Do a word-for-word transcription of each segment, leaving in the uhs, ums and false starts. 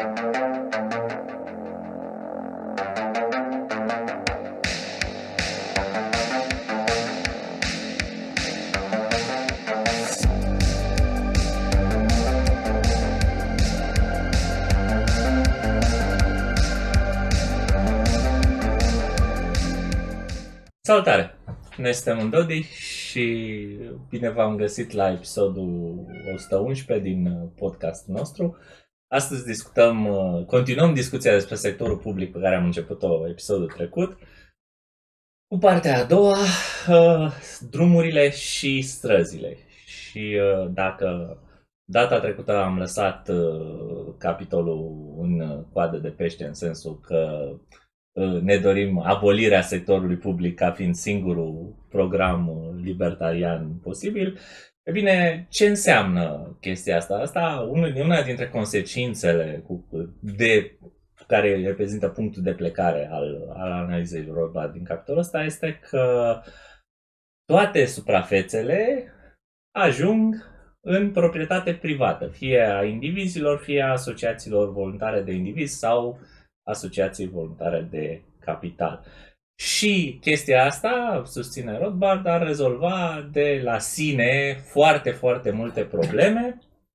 Salutare! Noi suntem în Dodi și bine v-am găsit la episodul o sută unsprezece din podcastul nostru. Astăzi discutăm, continuăm discuția despre sectorul public pe care am început-o episodul trecut, cu partea a doua, drumurile și străzile. Și dacă data trecută am lăsat capitolul în coadă de pește, în sensul că ne dorim abolirea sectorului public ca fiind singurul program libertarian posibil. E bine, ce înseamnă chestia asta? Asta una dintre consecințele cu, de, care reprezintă punctul de plecare al, al analizei Rothbard din capitolul ăsta este că toate suprafețele ajung în proprietate privată, fie a indivizilor, fie a asociațiilor voluntare de indivizi sau asociații voluntare de capital. Și chestia asta, susține Rothbard, ar rezolva de la sine foarte, foarte multe probleme.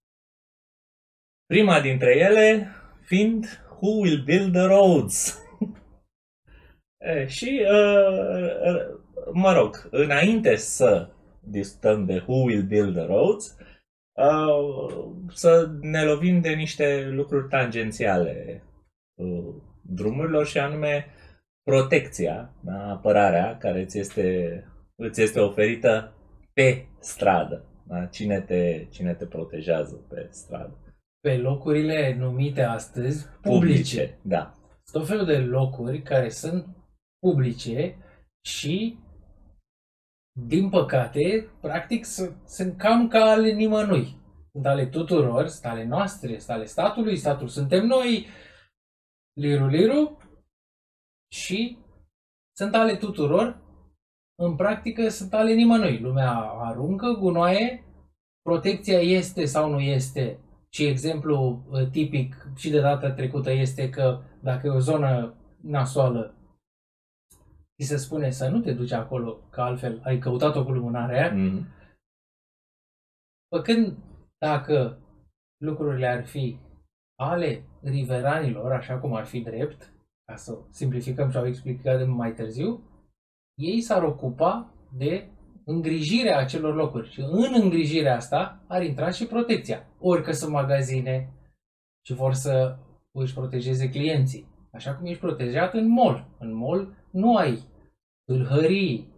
Prima dintre ele fiind Who will build the roads? e, și, uh, mă rog, înainte să discutăm de Who will build the roads, uh, să ne lovim de niște lucruri tangențiale drumurilor și anume protecția, da, apărarea care îți este, îți este oferită pe stradă. Da? Cine, te, cine te protejează pe stradă? Pe locurile numite astăzi publice. publice da. Sunt tot felul de locuri care sunt publice și, din păcate, practic sunt cam ca ale nimănui. Sunt ale tuturor, sunt ale noastre, sunt ale statului, statul suntem noi, liru, liru, și sunt ale tuturor, în practică sunt ale nimănui. Lumea aruncă gunoaie, protecția este sau nu este, și exemplu tipic și de data trecută este că dacă e o zonă nasoală, ți se spune să nu te duci acolo, că altfel ai căutat-o cu lumânarea. Mm-hmm. Păcând dacă lucrurile ar fi ale riveranilor, așa cum ar fi drept, ca să simplificăm și au explicat mai târziu, ei s-ar ocupa de îngrijirea acelor locuri. Și în îngrijirea asta ar intra și protecția. Ori că sunt magazine și vor să își protejeze clienții. Așa cum ești protejat în mall. În mall nu ai tâlhării,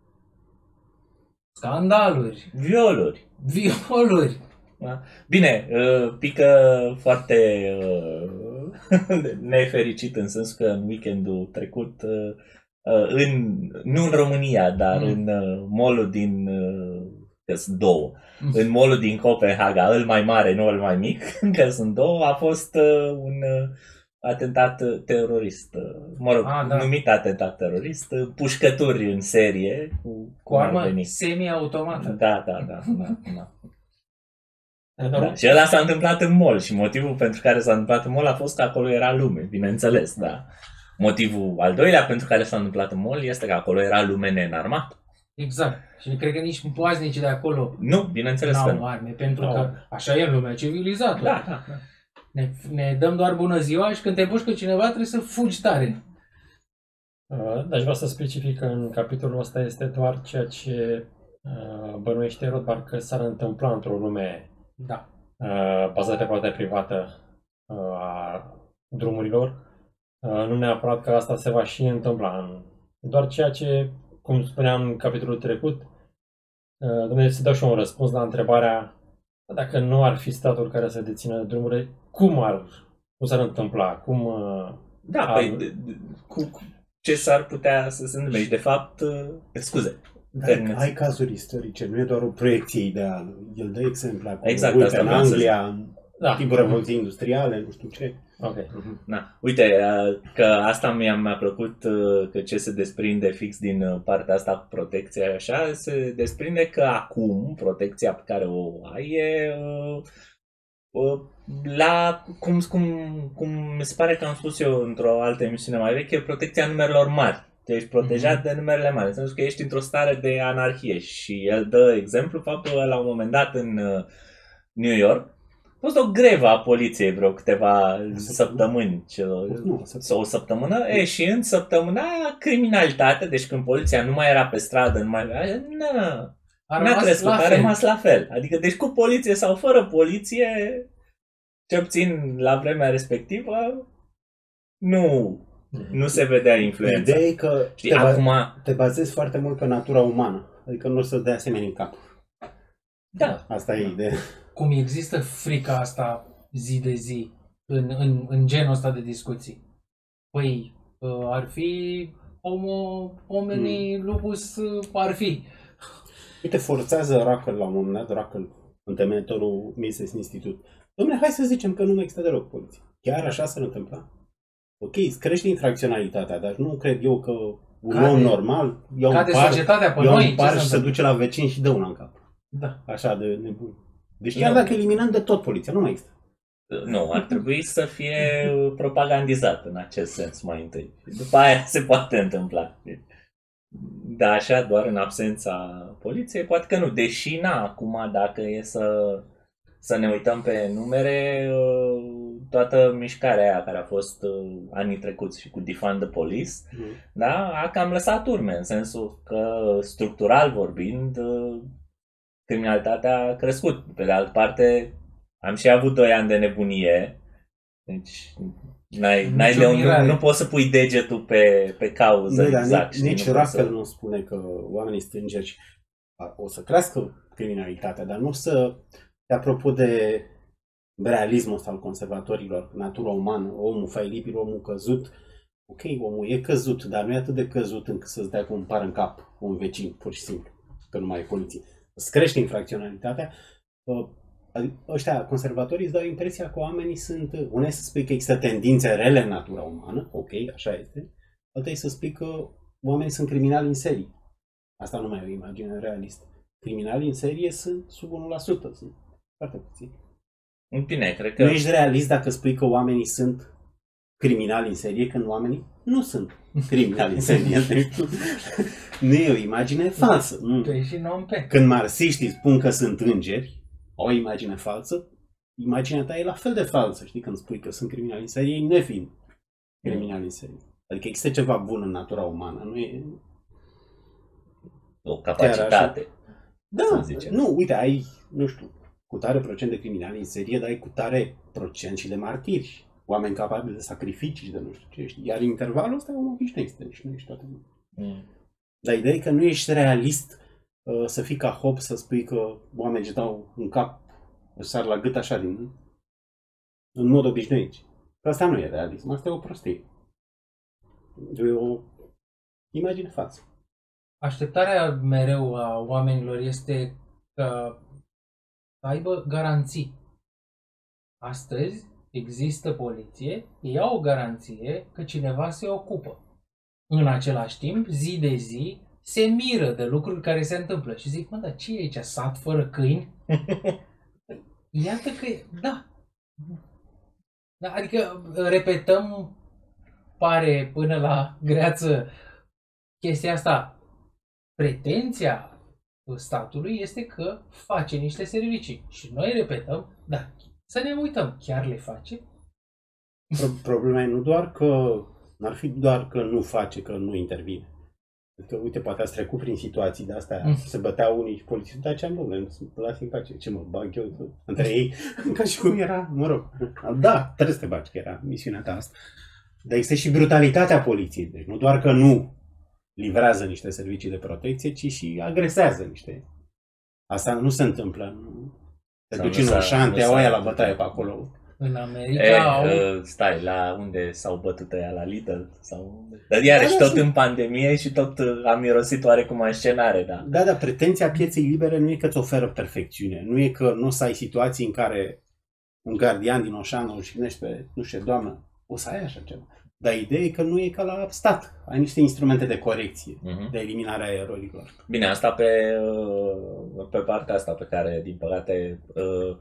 scandaluri, violuri. Violuri. Da? Bine, pică foarte nefericit în sensul că în weekendul trecut, în, nu în România, dar mm. în mall-ul din, că sunt două, mm. în mall-ul din Copenhaga, îl mai mare, nu îl mai mic, că sunt două, a fost un atentat terorist, mă rog, a, da. numit atentat terorist, pușcături în serie cu, cu armă semi-automată. Da, da, da, da, da. Da. Și ăla s-a întâmplat în mall și motivul pentru care s-a întâmplat în mall a fost că acolo era lume, bineînțeles, da. Motivul al doilea pentru care s-a întâmplat în mall este că acolo era lume neînarmată. Exact. Și cred că nici poaznicii de acolo nu, bineînțeles că nu arme, pentru no. că așa e în lumea civilizată. Da, da, da. Ne, ne dăm doar bună ziua și când te puși cu cineva trebuie să fugi tare. Dar vreau să specific că în capitolul ăsta este doar ceea ce bănuiește Rothbard că s-ar întâmpla într-o lume da. bazată pe partea privată a drumurilor. Nu neapărat că asta se va și întâmpla. Doar ceea ce, cum spuneam în capitolul trecut, Dumnezeu să dau și un răspuns la întrebarea dacă nu ar fi statul care să dețină drumurile, cum ar, cum s-ar întâmpla? Cum, da, ar... păi, cu, cu, ce s-ar putea să se întâmple? Și de fapt, scuze. Dar ai cazuri istorice, nu e doar o proiecție ideală. El dă exemple acum. Exact, uite, în Anglia, în da. timpul Revoluției Industriale, nu știu ce. Okay. Uh-huh. Da. Uite, că asta mi-a, mi-a plăcut, că ce se desprinde fix din partea asta cu protecția, așa, se desprinde că acum protecția pe care o ai e La, cum, cum, cum mi se pare că am spus eu într-o altă emisiune mai veche, protecția numerelor mari. Te ești protejat mm-hmm. de numerele mari, în sensul că ești într-o stare de anarhie. Și el dă exemplu faptul că la un moment dat în New York a fost o grevă a poliției vreo câteva săptămâni, nu, sau o săptămână, e, și în săptămâna aia criminalitate, deci când poliția nu mai era pe stradă, nu mai era, nu. N-a crescut, a rămas la fel. Adică, deci cu poliție sau fără poliție, ce puțin la vremea respectivă, nu, nu se vedea influența. Ideea e că Știi, te, acum... te bazezi foarte mult pe natura umană. Adică nu o să-ți dea asemenea în cap. Da. Asta e ideea. Cum există frica asta zi de zi în, în, în genul ăsta de discuții. Păi, ar fi homo, omenii, mm. lupus, ar fi... Uite, forțează Ruckle la un moment dat, Ruckle, întemeitorul Mises Institute. Dom'le, hai să zicem că nu mai există deloc poliție. Chiar așa se întâmplă? Ok, îți crește infracționalitatea, dar nu cred eu că un cade, om normal ia un cade par, societatea pe ia noi, un par și se duce la vecin și dă una în cap. Da. Așa de nebun. Deci chiar dacă eliminăm de tot poliția, nu mai există. Nu, ar trebui să fie propagandizat în acest sens mai întâi. După aia se poate întâmpla. Da, așa, doar în absența poliției, poate că nu. Deși, na, acum, dacă e să, să ne uităm pe numere, toată mișcarea aia care a fost anii trecuți și cu Defund the Police, mm. da, a cam lăsat urme, în sensul că, structural vorbind, criminalitatea a crescut. Pe de altă parte, am și avut doi ani de nebunie, deci... N-ai, n-ai de un, nu, nu poți să pui degetul pe, pe cauză. Nu, exact. Nici, nici Ruckle să... nu spune că oamenii stângeri o să crească criminalitatea, dar nu să, de apropo de realismul ăsta al conservatorilor, natura umană, omul failibil, omul căzut, ok, omul e căzut, dar nu e atât de căzut încât să-ți dea cu un par în cap un vecin, pur și simplu, că nu mai e poliție. Îți crește infracționalitatea. Ăștia conservatorii îți dau impresia că oamenii sunt... Una e să spui că există tendințe rele în natura umană, ok, așa este. Alta e să spui că oamenii sunt criminali în serie. Asta nu mai e o imagine realistă. Criminalii în serie sunt sub unu la sută, sunt foarte puțini. Bine, cred că... Nu ești realist dacă spui că oamenii sunt criminali în serie, când oamenii nu sunt criminali în serie. Nu e o imagine falsă. Nu. Când marxiștii spun că sunt îngeri, o imagine falsă, imaginea ta e la fel de falsă, știi, când spui că sunt criminali în serie, ei nefiind criminali în serie. Adică există ceva bun în natura umană, nu e... O capacitate. Da, nu, uite, ai, nu știu, cu tare procent de criminali în serie, dar ai cu tare procent și de martiri, oameni capabili de sacrificii și de nu știu ce, știi? Iar intervalul ăsta e om obișnuit, deci nu ești toată lumea. Mm. Dar ideea e că nu ești realist să fii ca Hobbes, să spui că oamenii își dau în cap, își sar la gât așa din, în mod obișnuit. Că asta nu e realism, asta e o prostie. E o imagine falsă. Așteptarea mereu a oamenilor este că să aibă garanții. Astăzi există poliție, ei au o garanție că cineva se ocupă. În același timp, zi de zi, se miră de lucruri care se întâmplă și zic, mă, dar ce e aici, sat fără câini? Iată că, da. da. Adică repetăm, pare până la greață, chestia asta. Pretenția statului este că face niște servicii și noi repetăm, da, să ne uităm, chiar le face? Problema e nu doar că, n-ar fi doar că nu face, că nu intervine. Că, uite, poate ați trecut prin situații de astea, mm. se băteau unii și polițiști, dar ce-am domnule, lăsați-mi pace, ce mă bag eu între ei, ca și cum era, mă rog, da, trebuie să te bagi, că era misiunea ta asta. Dar există și brutalitatea poliției, deci nu doar că nu livrează niște servicii de protecție, ci și agresează niște. Asta nu se întâmplă, nu te duci în Oșante, au aia la bătaie pe acolo. În America e, au... uh, stai, la unde s-au bătut aia, la Lidl? Sau... Dar iarăși da, tot da, în pandemie și tot am mirosit oarecum în scenare, da. Da, dar pretenția pieței libere nu e că îți oferă perfecțiune, nu e că nu o să ai situații în care un gardian din Oșan își gândește pe, nu știu, doamnă, o să ai așa ceva. Dar ideea e că nu e ca la stat. Ai niște instrumente de corecție, uh-huh. de eliminare a erorilor. Bine, asta pe, pe partea asta pe care, din păcate,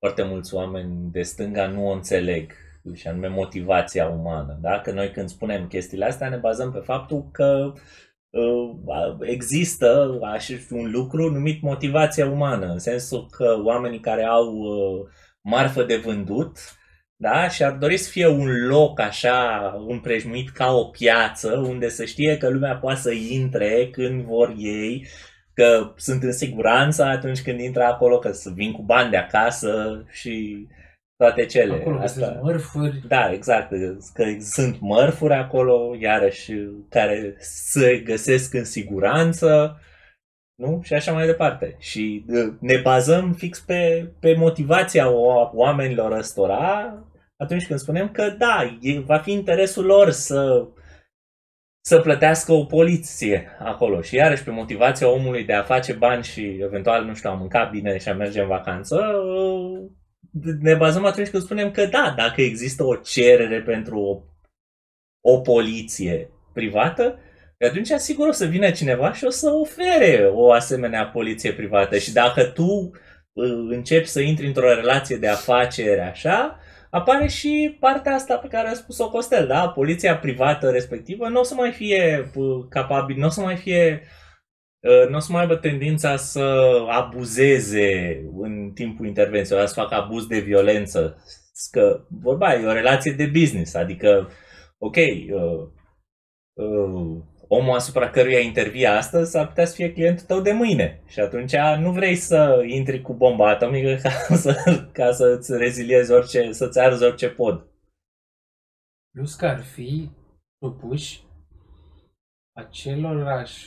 foarte mulți oameni de stânga nu o înțeleg, și anume motivația umană. Da? Că noi când spunem chestiile astea ne bazăm pe faptul că uh, există așa un lucru numit motivația umană, în sensul că oamenii care au uh, marfă de vândut, da? Și ar dori să fie un loc așa împrejmuit ca o piață unde să știe că lumea poate să intre când vor ei, că sunt în siguranță atunci când intră acolo, că să vin cu bani de acasă și toate cele. Acolo găsesc mărfuri. Da, exact, că sunt mărfuri acolo, iarăși, care se găsesc în siguranță, nu? Și așa mai departe. Și ne bazăm fix pe, pe motivația oamenilor ăstora atunci când spunem că da, e, va fi interesul lor să, să plătească o poliție acolo. Și iarăși pe motivația omului de a face bani și eventual, nu știu, a mânca bine și a merge în vacanță, ne bazăm atunci când spunem că da, dacă există o cerere pentru o, o poliție privată, atunci sigur o să vină cineva și o să ofere o asemenea poliție privată. Și dacă tu începi să intri într-o relație de afaceri așa, apare și partea asta pe care a spus-o Costel, da? Poliția privată respectivă nu o să mai fie capabil, nu o să mai fie, nu o să mai aibă tendința să abuzeze în timpul intervenției, să facă abuz de violență. Că vorba e o relație de business, adică, ok, uh, uh, omul asupra căruia intervii astăzi s-ar putea să fie clientul tău de mâine. Și atunci nu vrei să intri cu bomba atomică ca, să, ca să-ți reziliezi orice, să-ți arzi orice pod. Plus că ar fi propuși acelorași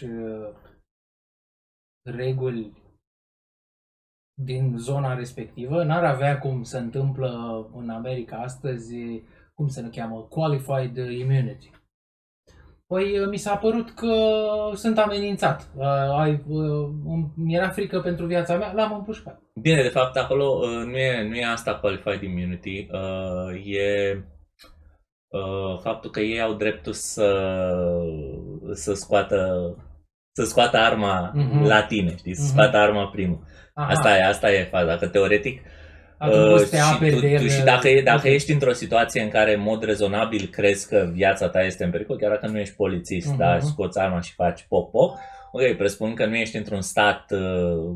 reguli din zona respectivă. N-ar avea cum se întâmplă în America astăzi, cum se cheamă, qualified immunity. Păi mi s-a părut că sunt amenințat. Ai, mi-era frică pentru viața mea, l-am împușcat. Bine, de fapt acolo nu e, nu e asta qualified immunity, e faptul că ei au dreptul să, să scoată să scoată arma uh-huh. la tine, știi, să uh-huh. scoată arma primul. Aha. Asta e, asta e faza, că teoretic uh, și, tu, tu, și dacă, e, dacă okay. ești într-o situație în care în mod rezonabil crezi că viața ta este în pericol, chiar dacă nu ești polițist, uh-huh. da, scoți arma și faci pop pop, ok, presupun că nu ești într-un stat uh,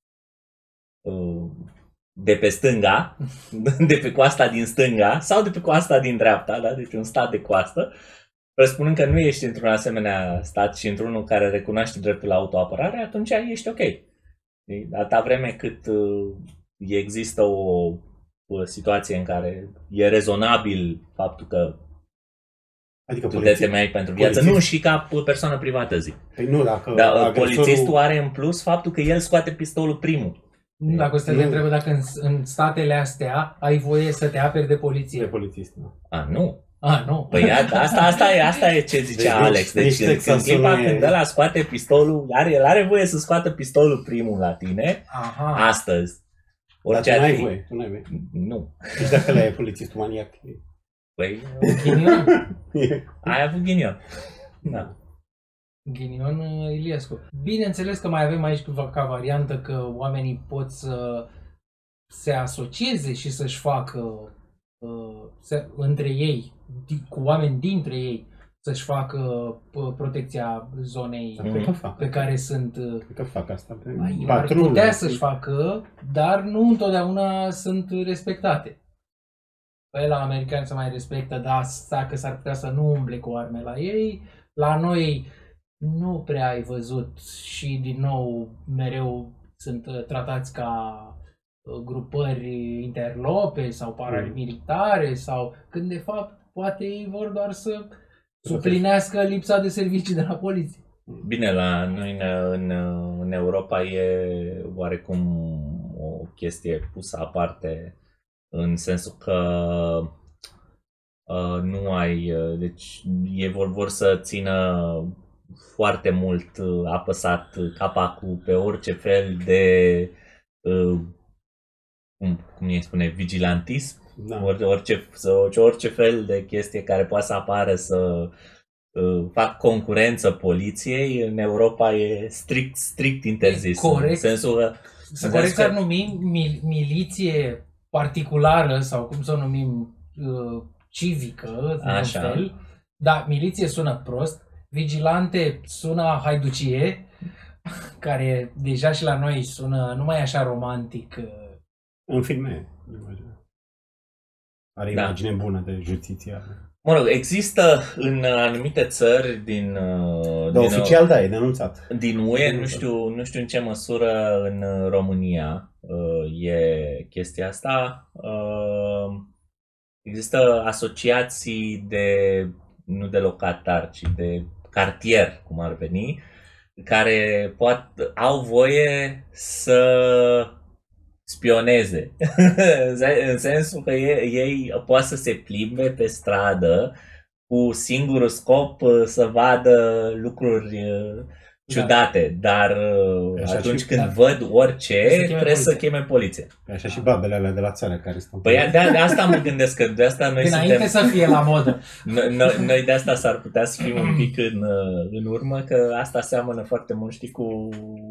uh, de pe stânga, de pe coasta din stânga sau de pe coasta din dreapta, da, deci un stat de coastă, presupunând că nu ești într-un asemenea stat și într-unul care recunoaște dreptul la autoapărare, atunci ești ok. Atâta vreme cât uh, există o, o situație în care e rezonabil faptul că adică tu polițist, te temeai pentru viață, polițist. Nu și ca persoană privată, zic. Păi nu, dacă Dar agresorul... polițistul are în plus faptul că el scoate pistolul primul. Nu, dacă o să te întrebe dacă în, în statele astea ai voie să te aperi de poliție. De polițist, nu. A, nu. Ah, nu. Păi asta, asta, e, asta e ce zicea deci, Alex. Deci când, când clipa e... când ăla scoate pistolul, are, el are voie să scoată pistolul primul la tine, aha. astăzi. Orice Dar tu n-ai voie, tu n-ai voie. Nu. Deci dacă ăla e polițistul maniac. Păi, ghinion. Ai avut ghinion. Da. Ghinion Iliescu. Bineînțeles că mai avem aici ca variantă că oamenii pot să se asocieze și să-și facă uh, să, între ei, cu oameni dintre ei, să-și facă uh, protecția zonei mm-hmm. pe care sunt... Uh, Cred că fac asta. Ar putea să-și facă, dar nu întotdeauna sunt respectate. Păi la americani se mai respectă, dar asta că s-ar putea să nu umble cu arme la ei. La noi nu prea ai văzut și din nou mereu sunt tratați ca grupări interlope sau paramilitare sau când de fapt poate ei vor doar să suplinească lipsa de servicii de la poliție. Bine, la noi în, în, în Europa e oarecum o chestie pusă aparte în sensul că uh, nu ai, uh, deci ei vor, vor să țină foarte mult uh, apăsat capacul pe orice fel de uh, cum, cum îi spune, vigilantism, da. orice, orice, orice fel de chestie care poate să apară să uh, fac concurență poliției, în Europa e strict, strict interzis. Corect. În sensul că, să corect ar numi mil, miliție particulară sau cum să o numim uh, civică, în Așa. fel. Da, miliție sună prost, vigilante sună a haiducie, care deja și la noi sună numai așa romantic. În filme. Are Da. imagine bună de justiția. Mă rog, există în anumite țări din, uh, Dar din, oficial, da, e denunțat. din U E, nu știu, nu știu în ce măsură în România uh, e chestia asta. Uh, există asociații de, nu de locatari, ci de cartier, cum ar veni, care pot, au voie să spioneze. În sensul că ei, ei poate să se plimbe pe stradă cu singurul scop să vadă lucruri ciudate, dar Așa atunci și- când da. văd orice, Să cheme trebuie să poliția. cheme poliție. Așa și babele alea de la țară care stau. Păi de, de asta mă gândesc că de asta noi Dinainte suntem... să fie la modă. Noi, noi, noi de asta s-ar putea să fim un pic în, în urmă, că asta seamănă foarte mult, știi, cu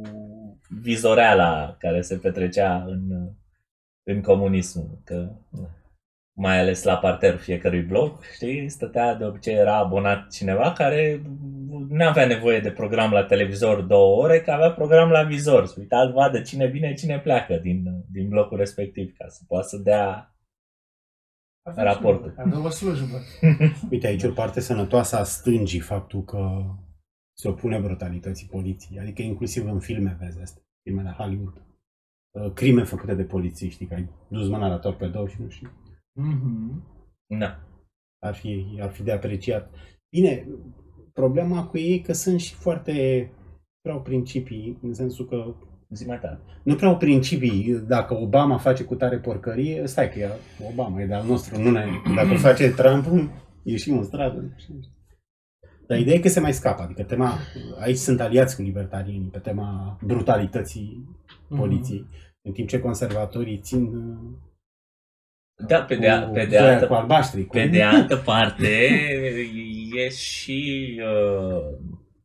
vizoreala care se petrecea în, în comunism. Că, mai ales la parterul fiecărui bloc, știi, stătea, de obicei era abonat cineva care nu avea nevoie de program la televizor două ore, că avea program la vizor. Să uita, vadă cine vine, cine pleacă din, din blocul respectiv, ca să poată să dea Avea raportul. slujbă, Avea o slujbă. Uite, aici o parte sănătoasă a stângii, faptul că se opune brutalității poliției. Adică inclusiv în filme vezi asta, filmele Hollywood. Uh, Crime făcute de polițiști, că ai dus mâna la torpedou și nu știu. Mhm. Da. Ar fi, ar fi de apreciat. Bine, problema cu ei e că sunt și foarte prea au principii, în sensul că Zi mai tare. nu prea au principii. Dacă Obama face cu tare porcărie, stai că e Obama, e de-al nostru. Nu ne, dacă o face Trump, ieșim în stradă. Dar ideea e că se mai scapă. Adică tema, aici sunt aliați cu libertarienii pe tema brutalității poliției. În timp ce conservatorii țin Da, pe de, a, cu, pe de cu, altă cu albaștri. Pe de altă parte, e și... Uh,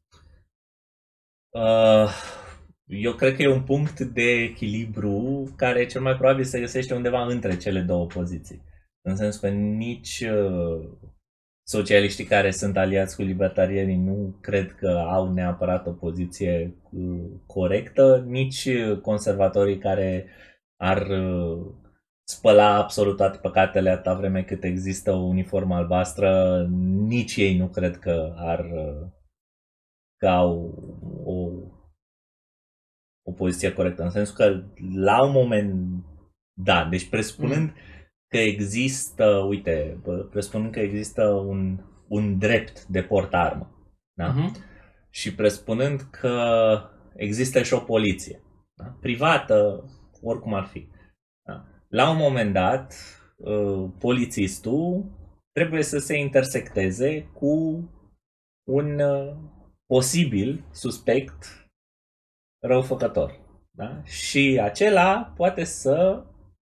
uh, eu cred că e un punct de echilibru care cel mai probabil se găsește undeva între cele două poziții. În sensul că nici uh, socialiștii care sunt aliați cu libertarienii nu cred că au neapărat o poziție uh, corectă, nici conservatorii care ar... Uh, spăla absolut toate păcatele atâta vreme cât există o uniformă albastră, nici ei nu cred că ar că au o, o poziție corectă. În sensul că la un moment da, deci presupunând mm. că există, uite, presupunând că există un, un drept de portarmă, da? Mm-hmm. Și presupunând că există și o poliție, da? Privată, oricum ar fi. Da? La un moment dat, uh, polițistul trebuie să se intersecteze cu un uh, posibil suspect răufăcător. Da? Și acela poate să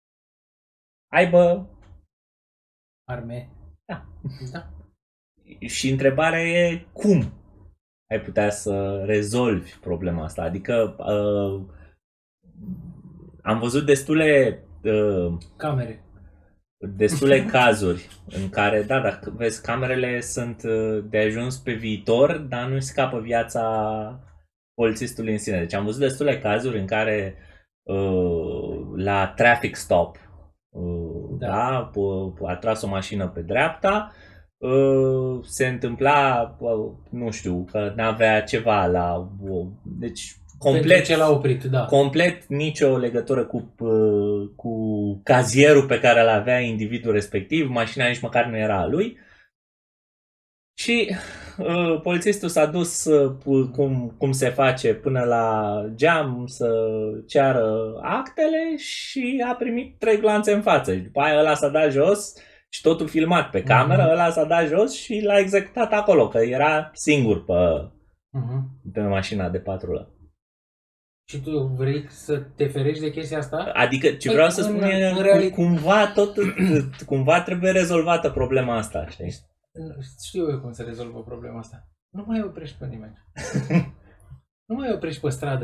aibă arme. Da. Da. Și întrebarea e cum ai putea să rezolvi problema asta. Adică uh, am văzut destule uh, camere. Destule cazuri în care, da, dacă vezi, camerele sunt de ajuns pe viitor, dar nu scapă viața polițistului în sine. Deci am văzut destule cazuri în care uh, la traffic stop, uh, da. Da, a tras o mașină pe dreapta, uh, se întâmpla, uh, nu știu, că n-avea ceva la... Uh, deci complet, ce l-a oprit, da. Complet nicio legătură cu, cu cazierul pe care îl avea individul respectiv, mașina nici măcar nu era a lui. Și uh, polițistul s-a dus uh, cum, cum se face până la geam să ceară actele și a primit trei glanțe în față. Și după aia ăla s-a dat jos și totul filmat pe cameră, uh-huh. ăla s-a dat jos și l-a executat acolo, că era singur pe, uh-huh. pe mașina de patrulă. Și tu vrei să te ferești de chestia asta? Adică ce vreau să spun e cumva, tot, cumva trebuie rezolvată problema asta, știi? Știu eu cum să rezolvă problema asta. Nu mai oprești pe nimeni. Nu mai oprești pe stradă.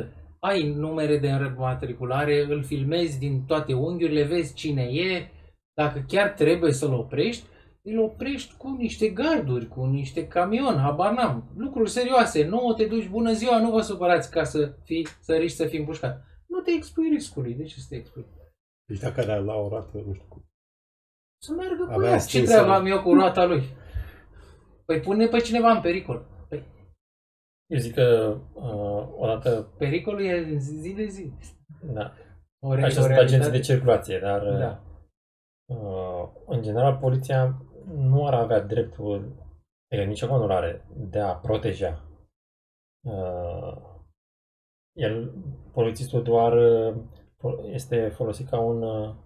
ai numere de înmatriculare, îl filmezi din toate unghiurile, vezi cine e, dacă chiar trebuie să-l oprești, îl oprești cu niște garduri, cu niște camion, habar n-am, lucruri serioase, nu te duci, bună ziua, nu vă supărați ca să fii, să riști să fii împușcat. Nu te expui riscului, de ce să te expui? Deci dacă era la o rată, nu știu cum. Să meargă cu Avea ea, ce cinci treabă să- am eu cu roata lui? Păi pune pe cineva în pericol. Păi, Eu zic că uh, odată, pericolul e zi de zi. da, O re- așa o sunt agenții realitate- de circulație, dar Da. uh, în general poliția nu ar avea dreptul, adică nici acum nu are, de a proteja. Uh, el, polițistul doar uh, este folosit ca un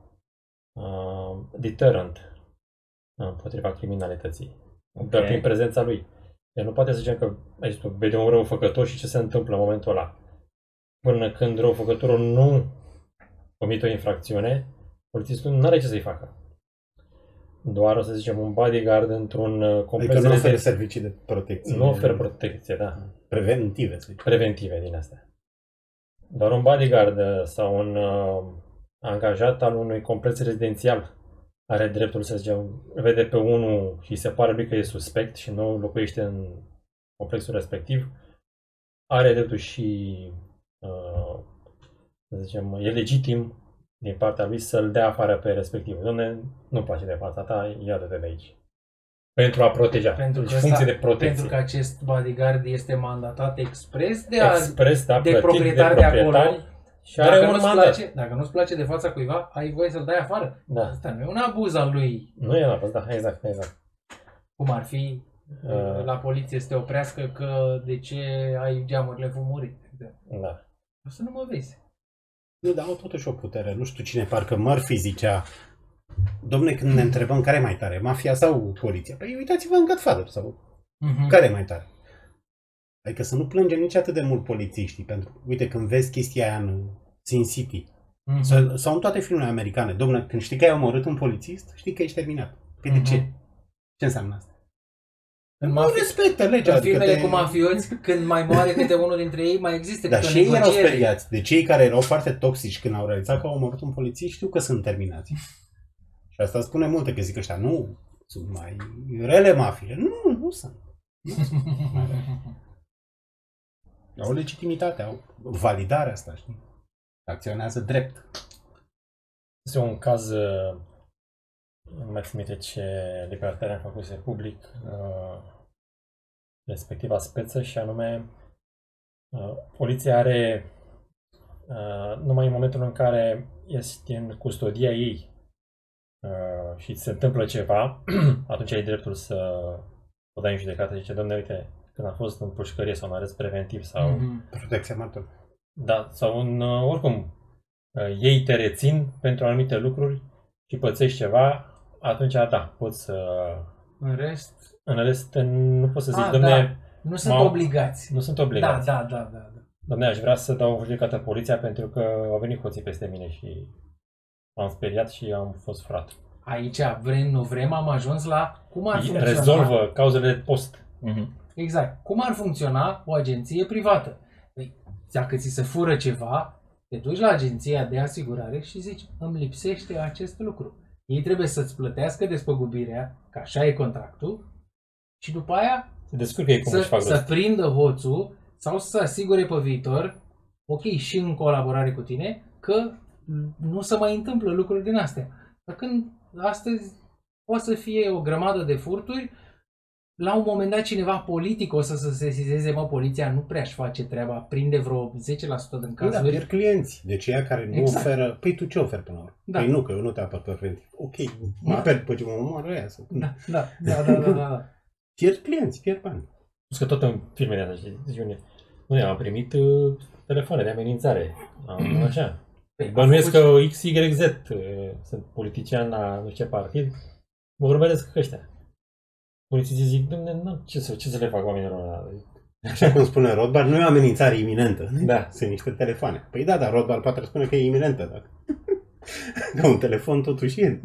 uh, deterrent împotriva criminalității. Ok. Doar prin prezența lui. El nu poate să zicem că aici, vede un răufăcător și ce se întâmplă în momentul ăla. Până când răufăcătorul nu comite o infracțiune, polițistul nu are ce să-i facă. Doar, o să zicem, un bodyguard într-un uh, complex Adică nu oferă rezidențial. servicii de protecție. Nu oferă protecție, da. Preventive, să zicem. Preventive din astea. Doar un bodyguard uh, sau un uh, angajat al unui complex rezidențial are dreptul să zicem, vede pe unul și se pare lui că e suspect și nu locuiește în complexul respectiv, are dreptul și uh, să zicem, e legitim din partea lui să-l dea afară pe respectiv. Dom'le, nu place de fața ta, ia-te de aici. Pentru a proteja. Pentru deci că, funcție sta- de protecție. pentru că acest bodyguard este mandatat expres de, a, Expres, da, de plătit proprietar de, de acolo. proprietari și are Dacă un nu-ți mandat. place, dacă nu-ți place de fața cuiva, ai voie să-l dai afară. Da. Asta nu e un abuz al lui. Nu e la da, exact, exact. Cum ar fi Uh. la poliție să te oprească că de ce ai geamurile fumurii. Da. O să nu mă vezi. Nu, dar au totuși o putere. Nu știu cine, parcă Murphy zicea, domne, când ne întrebăm care e mai tare, mafia sau poliția? Păi uitați-vă în Godfather sau Mhm. care e mai tare? Adică să nu plângem nici atât de mult polițiștii, pentru uite, când vezi chestia aia în Sin City, Mhm. sau, sau în toate filmele americane, domne, când știi că ai omorât un polițist, știi că ești terminat. Păi de Mhm. ce? Ce înseamnă asta? În, Nu mafi- respectă legea. în adică filmele te- cu mafioți, când mai moare câte unul dintre ei, mai există Dar câte o și ei erau negociere. speriați. De cei care erau foarte toxici când au realizat că au omorât un polițist, știu că sunt terminați. Și asta spune multe, că zic ăștia, nu, sunt mai rele mafiile. Nu, nu sunt. Nu sunt mai rele. Au legitimitate, au validarea asta, știi? Acționează drept. Este un caz, uh, nu mai țin minte ce libertarian a făcut public, uh, respectiva speță, și anume uh, poliția are, uh, numai în momentul în care este în custodia ei uh, și se întâmplă ceva, atunci ai dreptul să o dai în judecată. Zice, dom'le, uite, când a fost în pușcărie sau în arest preventiv sau... Mhm. Protecția martorului. Da, sau în, uh, oricum, uh, ei te rețin pentru anumite lucruri și pățești ceva, atunci, da, poți să... În rest, În rest, nu poți să zici, Ah, domne, da. nu sunt m-au- obligați. nu sunt Da, obligați. da, da, da, da. Domne, aș vrea să dau o judecată poliția pentru că au venit hoții peste mine și m-am speriat și am fost furat. Aici, vrem, nu vrem, am ajuns la cum ar funcționa. Rezolvă cauzele de post. Mhm. Exact. Cum ar funcționa o agenție privată? Păi, dacă ți se fură ceva, te duci la agenția de asigurare și zici, îmi lipsește acest lucru. Ei trebuie să-ți plătească despăgubirea, că așa e contractul, și după aia Se descurcă ei cum să, își fac să rost. prindă hoțul sau să asigure pe viitor, ok, și în colaborare cu tine, că nu se mai întâmplă lucruri din astea. Dar când astăzi poate să fie o grămadă de furturi, la un moment dat cineva politic o să se sesizeze, mă, poliția nu prea își face treaba, prinde vreo zece la sută din Da, cazuri. pierd clienți. Deci ea care nu Exact. oferă... Păi tu ce oferi până la urmă? Da. Păi nu, că eu nu te apăr preventiv. Ok, mă Da. apăr după ce mă omoară aia. Sau... Da, da, da, da, da, da. Pierd clienți, pierd bani. Plus că tot în filmele astea, știi, zici unde, unde am primit uh, telefoane de amenințare. Am, așa. Păi, Bănuiesc a că făcut- X Y Z uh, sunt politician la nu știu ce partid, mă vorbesc cu ăștia. Polițiștii zic, dom'le, nu, ce să, ce să le fac oamenilor ăla? Așa cum spune Rothbard, nu e o amenințare iminentă. Da. Sunt niște telefoane. Păi da, dar Rothbard poate spune că e iminentă. Dacă... Că un telefon totuși e.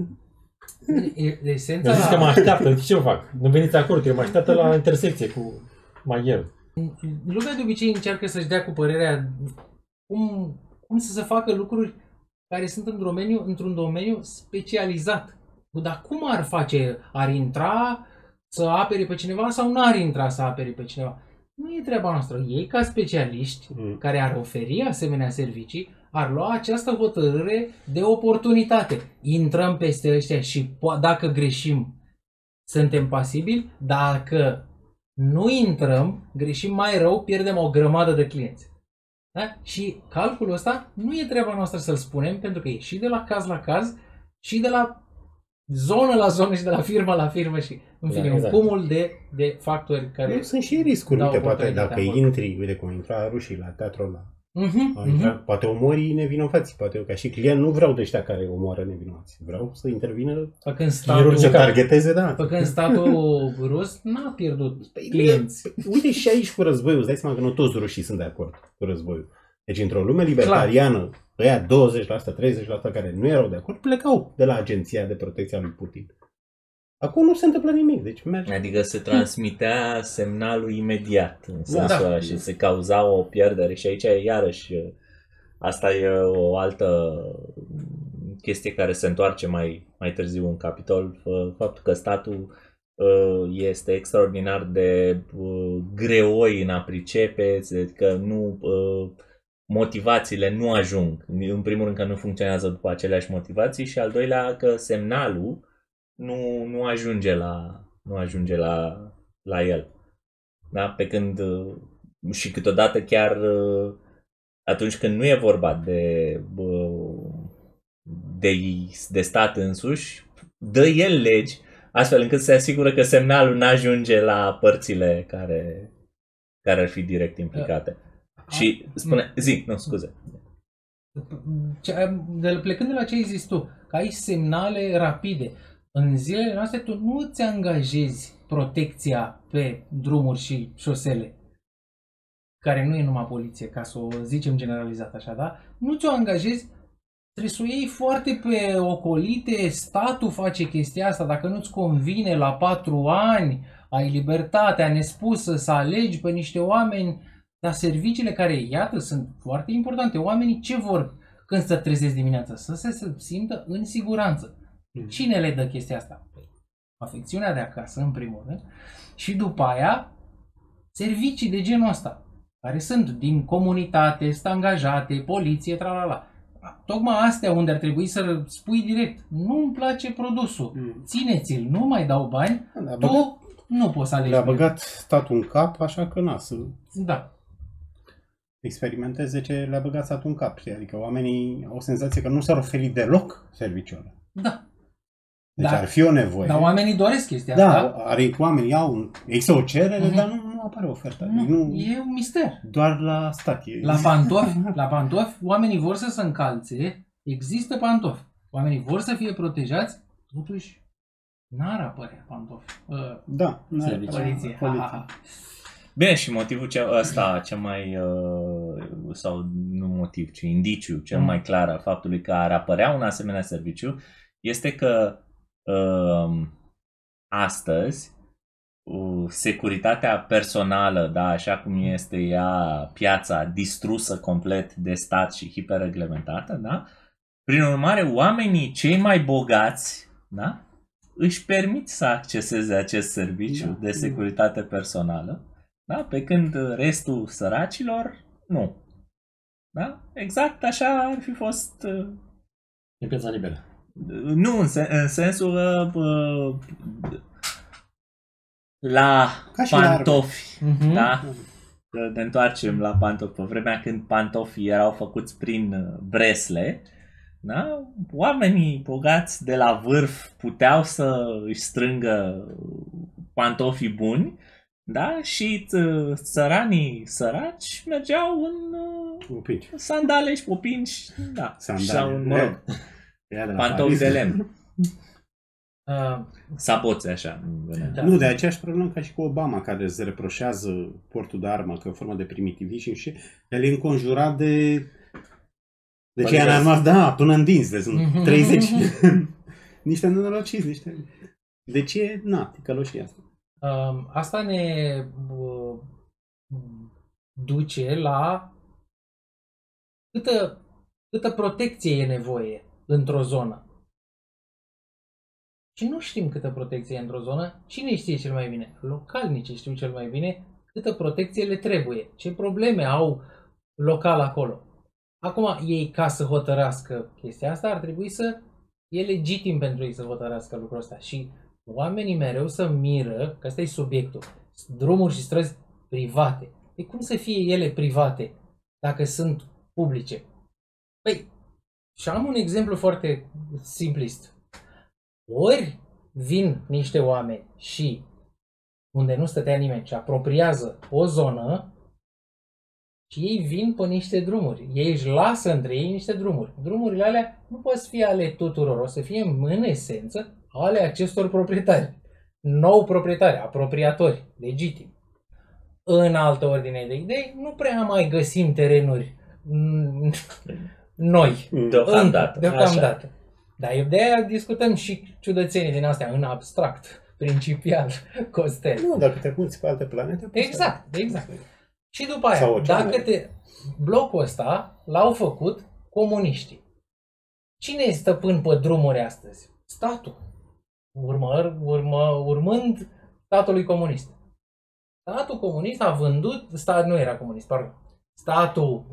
E- Esența Mi-a zis că mă la... așteaptă, ce eu fac? Nu veniți acolo, că mă așteaptă la intersecție cu maghier. Lumea de obicei încearcă să-și dea cu părerea cum, cum să se facă lucruri care sunt în domeniu, într-un domeniu specializat. Dar cum ar face? Ar intra să apere pe cineva sau nu ar intra să apere pe cineva? Nu e treaba noastră. Ei, ca specialiști mm. care ar oferi asemenea servicii, ar lua această hotărâre de oportunitate. Intrăm peste ăștia și dacă greșim, suntem pasibili. Dacă nu intrăm, greșim mai rău, pierdem o grămadă de clienți. Da? Și calculul ăsta nu e treaba noastră să-l spunem, pentru că e și de la caz la caz, și de la zonă la zonă și de la firmă la firmă și, în fine, da, exact. Un cumul de, de factori care... Eu sunt și riscuri. Uite, poate dacă intri, uite cum intra rușii la teatrul ăla. Uh-huh, intrat, uh-huh. Poate omori nevinovați. Poate eu ca și client nu vreau de ăștia care omoară nevinovați. Vreau să intervină făcând statul, să targeteze, da. Făcând statul rus, n-a pierdut păi, clienți. Uite și aici cu războiul, îți dai seama că nu toți rușii sunt de acord cu războiul. Deci într-o lume libertariană, ăia douăzeci la sută, treizeci la sută care nu erau de acord, plecau de la Agenția de Protecție a lui Putin. Acum nu se întâmplă nimic, deci merge. Adică se transmitea semnalul imediat în sensul da, ăla și se cauza o pierdere și aici iarăși asta e o altă chestie care se întoarce mai, mai târziu în capitol, faptul că statul este extraordinar de greoi în a pricepe, că nu, motivațiile nu ajung. În primul rând că nu funcționează după aceleași motivații și al doilea că semnalul nu, nu ajunge la nu ajunge la, la el. Da? Pe când și câteodată chiar atunci când nu e vorba de de, de stat însuși, dă el legi astfel încât se asigură că semnalul nu ajunge la părțile care, care ar fi direct implicate. A, și spune, zi, nu, scuze. De, plecând de la ce ai zis tu, că ai semnale rapide. În zilele noastre tu nu îți angajezi protecția pe drumuri și șosele, care nu e numai poliție, ca să o zicem generalizat așa, da? Nu ți-o angajezi, trebuie să o iei foarte pe ocolite, statul face chestia asta, dacă nu-ți convine la patru ani, ai libertatea nespusă să alegi pe niște oameni, dar serviciile care, iată, sunt foarte importante. Oamenii ce vor când se trezesc dimineața? Să se simtă în siguranță. Cine le dă chestia asta? Afecțiunea de acasă, în primul rând, și după aia servicii de genul ăsta, care sunt din comunitate, sunt angajate, poliție, tralala. Tocmai astea unde ar trebui să spui direct, nu-mi place produsul, mm. țineți-l, nu mai dau bani, da, tu băgat, nu poți să alegi. Le-a băgat statul în cap, așa că na, să da. experimenteze ce le-a băgat statul în cap. Adică oamenii au senzație că nu s-ar oferi deloc serviciul ăla. Da. Deci dar, ar fi o nevoie. Dar oamenii doresc chestia da, asta. Da, are oamenii au, există o cerere, uh-huh. dar nu, nu apare oferta. Nu, nu, e un mister. Doar la stat. E... La pantofi, la pantofi, oamenii vor să se încalțe, există pantofi. Oamenii vor să fie protejați, totuși n-ar apărea pantofi. Uh, da, n-ar poliție. Bine, și motivul ăsta, cel mai, uh, sau nu motiv, ci indiciu cel mm. mai clar al faptului că ar apărea un asemenea serviciu, este că uh, astăzi uh, securitatea personală, da, așa cum este ea piața distrusă complet de stat și hiperreglementată, da, prin urmare oamenii cei mai bogați, da, își permit să acceseze acest serviciu da, de securitate personală, da, pe când restul săracilor nu. Da? Exact așa ar fi fost uh, e piața liberă. Nu, în, sen- în sensul uh, la pantofi, uh-huh. Da? Ne întoarcem la pantofi. Pe vremea când pantofii erau făcuți prin bresle, da? Oamenii bogați de la vârf puteau să își strângă pantofii buni, da? Și țăranii săraci mergeau în popinci. Sandale și popinci, da. Sandale. Sau în, mă rog, pantofi de lemn. Uh, Saboțe așa. Da. Nu, de aceeași problemă ca și cu Obama, care îți reproșează portul de armă că e o formă de primitivism și el e înconjurat de de ce i-a armat, da, până în dinți, de sunt treizeci. Niște nenorociți, niște... De ce? Na, ticăloșii asta. Uh, asta ne uh, duce la câtă, câtă protecție e nevoie într-o zonă. Și nu știm câtă protecție e într-o zonă. Cine știe cel mai bine? Localnicii știu cel mai bine câtă protecție le trebuie. Ce probleme au local acolo. Acum, ei, ca să hotărască chestia asta, ar trebui să e legitim pentru ei să hotărască lucrul ăsta. Și oamenii mereu să miră, că ăsta e subiectul, drumuri și străzi private. E cum să fie ele private dacă sunt publice? Păi, și am un exemplu foarte simplist. Ori vin niște oameni și unde nu stătea nimeni și apropiază o zonă și ei vin pe niște drumuri. Ei își lasă între ei niște drumuri. Drumurile alea nu pot fi ale tuturor, o să fie în esență ale acestor proprietari. Nou proprietari, apropiatori, legitimi. În altă ordine de idei, nu prea mai găsim terenuri noi. Deocamdată. Deocamdată. Dar eu de aia discutăm și ciudățenii din astea în abstract, principial, Costel. Nu, dacă te muți pe alte planete... Exact, exact. Și după aia, dacă te... blocul ăsta l-au făcut comuniștii. Cine e stăpân pe drumuri astăzi? Statul. Urmă, urmă, urmând statului comunist. Statul comunist a vândut... Stat, nu era comunist, pardon. Statul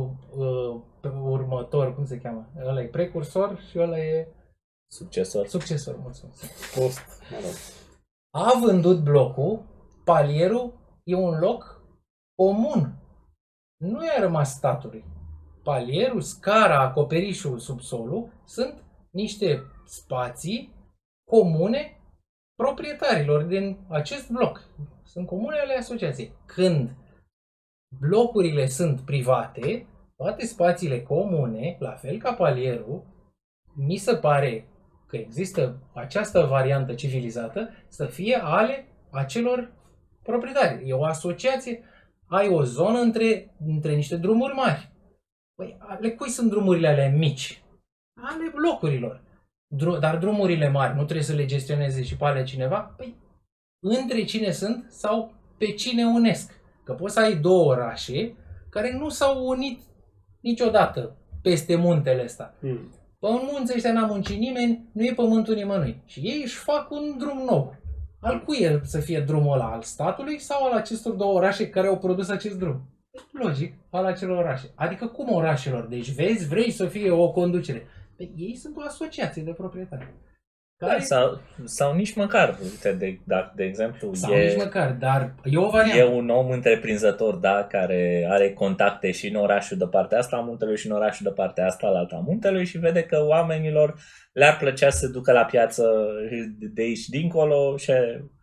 uh, următor, cum se cheamă? Ăla e precursor și ăla e... Succesor. Succesor, mulțumesc. Post, mă rog. A vândut blocul, palierul e un loc comun. Nu i-a rămas statului. Palierul, scara, acoperișul, subsolul sunt niște spații comune proprietarilor din acest bloc. Sunt comune ale asociației. Când blocurile sunt private, toate spațiile comune, la fel ca palierul, mi se pare că există această variantă civilizată să fie ale acelor proprietari. E o asociație, ai o zonă între, între niște drumuri mari. Păi, ale cui sunt drumurile alea mici? Ale blocurilor. Dru- dar drumurile mari nu trebuie să le gestioneze și pe ale cineva? Păi, între cine sunt sau pe cine unesc? Că poți să ai două orașe care nu s-au unit niciodată peste muntele ăsta. Hmm. Pe în munții ăștia n-a muncit nimeni, nu e pământul nimănui. Și ei își fac un drum nou. Al cui e să fie drumul ăla? Al statului sau al acestor două orașe care au produs acest drum? Logic, al acelor orașe. Adică cum orașelor? Deci vezi, vrei să fie o conducere. Păi ei sunt o asociație de proprietari. Care... Sau, sau nici măcar, uite, de, de, de exemplu, sau e, nici măcar, dar e o variantă. e un om întreprinzător, da, care are contacte și în orașul de partea asta a muntelui și în orașul de partea asta la alta muntelui și vede că oamenilor le-ar plăcea să se ducă la piață de aici dincolo și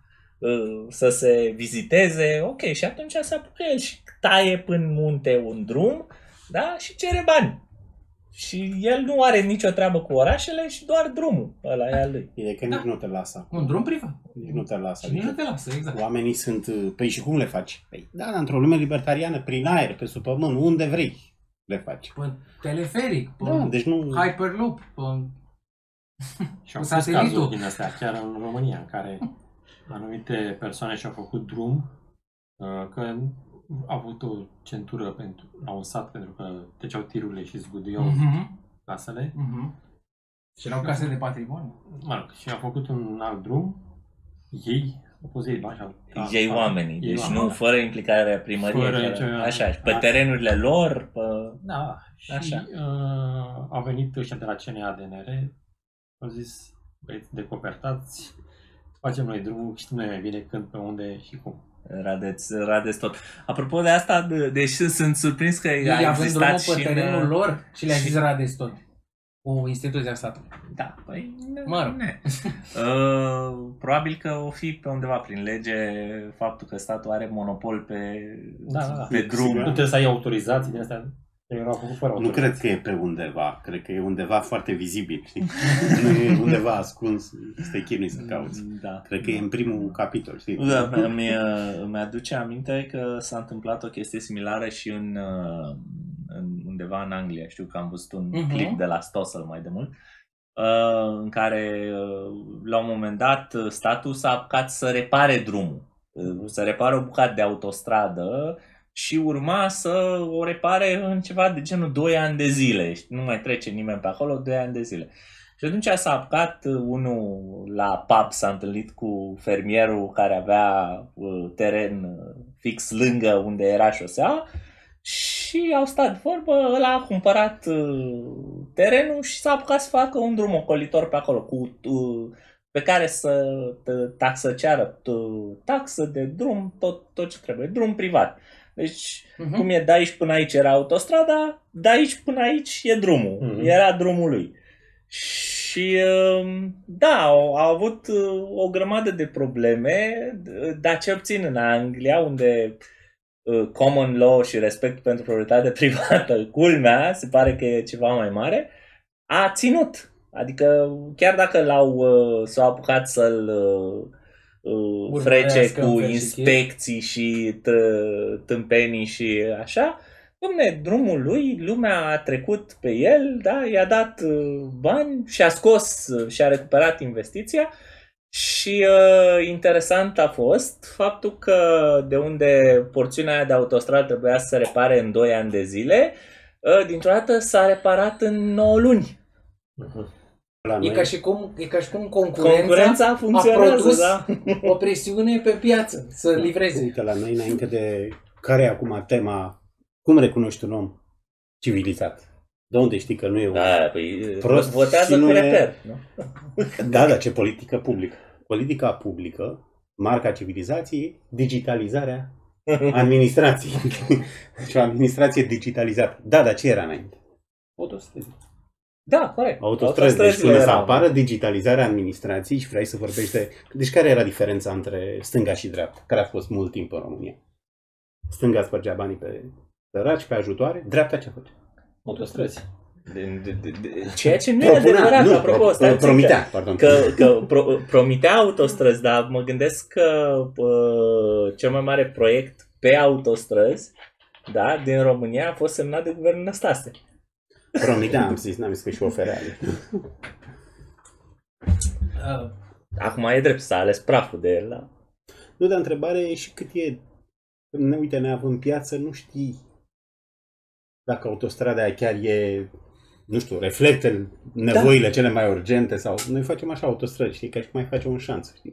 uh, să se viziteze, ok, și atunci se apucă el și taie până în munte un drum, da, și cere bani. Și el nu are nicio treabă cu orașele și doar drumul ăla e al lui. E că Da. nici nu te lasă. Un drum privat. Nici nu te lasă. Și nici Adică nu te lasă, exact. oamenii sunt... Păi și cum le faci? Păi, da, dar într-o lume libertariană, prin aer, pe sub pământ, unde vrei le faci. Pe teleferic, pe Da, deci nu... Hyperloop, pe... Și au Cu fost satelitul. cazuri din astea, chiar în România, în care anumite persoane și-au făcut drum, uh, că au avut o centură pentru, la un sat pentru că treceau tirurile și zguduiau Mhm, casele. mhm. Și erau case de patrimoniu. Mă rog, și au făcut un alt drum, ei, au pus ei bani și au... Ei oamenii, Ei deci oameni, nu da. fără implicarea primăriei. Fără fără- nicio- Așa, și pe Da. terenurile lor, pe... Da, și Așa. uh, au venit ăștia de la C N A D N R, au zis, băieți, decopertați, facem noi drumul, știm noi mai bine când, pe unde și cum. Radeți, radeți tot. Apropo de asta, deși sunt surprins că Ei a având existat drumul și pe în... terenul lor și le-a zis Rades tot. O instituție a statului. Da, păi, Mă rog. ne. Uh, probabil că o fi pe undeva prin lege faptul că statul are monopol pe, Da, da, da. pe drum. Nu trebuie să ai autorizații din astea, erau făcut fără Nu autorizații. cred că e pe undeva, cred că e undeva foarte vizibil, știi? Nu e undeva ascuns, este chinui să cauți. Da. Cred că e în primul capitol, știi? Da, îmi, îmi aduce aminte că s-a întâmplat o chestie similară și în, în undeva în Anglia. Știu că am văzut un Mhm. clip de la Stossel mai de mult, uh, în care uh, la un moment dat statul s-a apucat să repare drumul, uh, să repare o bucată de autostradă și urma să o repare în ceva de genul doi ani de zile. Nu mai trece nimeni pe acolo doi ani de zile. Și atunci s-a apucat unul la pub, s-a întâlnit cu fermierul care avea teren fix lângă unde era șosea și au stat vorbă, ăla a cumpărat terenul și s-a apucat să facă un drum ocolitor pe acolo, cu, pe care să taxă, ceară taxă de drum, tot, tot ce trebuie, drum privat. Deci, uh-huh. cum e de aici până aici era autostrada, de aici până aici e drumul, uh-huh. era drumul lui. Și da, au, au avut o grămadă de probleme, dar cel puțin în Anglia, unde common law și respect pentru proprietate privată, culmea, se pare că e ceva mai mare, a ținut. Adică chiar dacă l-au, s-au apucat să-l uh, frece cu inspecții și tâmpenii și așa, dom'le, drumul lui, lumea a trecut pe el, da, i-a dat bani și a scos și a recuperat investiția și uh, interesant a fost faptul că de unde porțiunea aia de autostradă trebuia să se repare în doi ani de zile, uh, dintr-o dată s-a reparat în nouă luni. E ca și cum, e ca și cum concurența, concurența funcționează, a produs da? o presiune pe piață să livreze. Uite, la noi, înainte de care e acum tema, cum recunoști un om civilizat? De unde știi că nu e un da, păi, prost votează și cu nu e... reper, nu? Da, da, ce politică publică. Politica publică, marca civilizației, digitalizarea administrației. Și o administrație digitalizată. Da, dar ce era înainte? Autostrăzi. Da, corect. Autostrăzi. Deci până să apară digitalizarea administrației și vrei să vorbești de... Deci care era diferența între stânga și dreapta? Care a fost mult timp în România? Stânga spărgea banii pe săraci, pe ajutoare. Dreapta ce face? Autostrăzi. De, de, de, de, ceea ce nu e adevărat, nu, apropo, pro, stai promitea, că, pardon. Că, că pro, promitea autostrăzi, dar mă gândesc că uh, cel mai mare proiect pe autostrăzi, da, din România a fost semnat de guvernul Năstase. Promitea, am zis, n-am zis că și oferea. Acum e drept, s-a ales praful de el, da? Nu, dar întrebarea e și cât e. Ne uite, neavând piață, nu știi dacă autostrada aia chiar e, nu știu, reflectă nevoile da. cele mai urgente sau noi facem așa autostrăzi, știi, ca și mai facem un șanț, știi?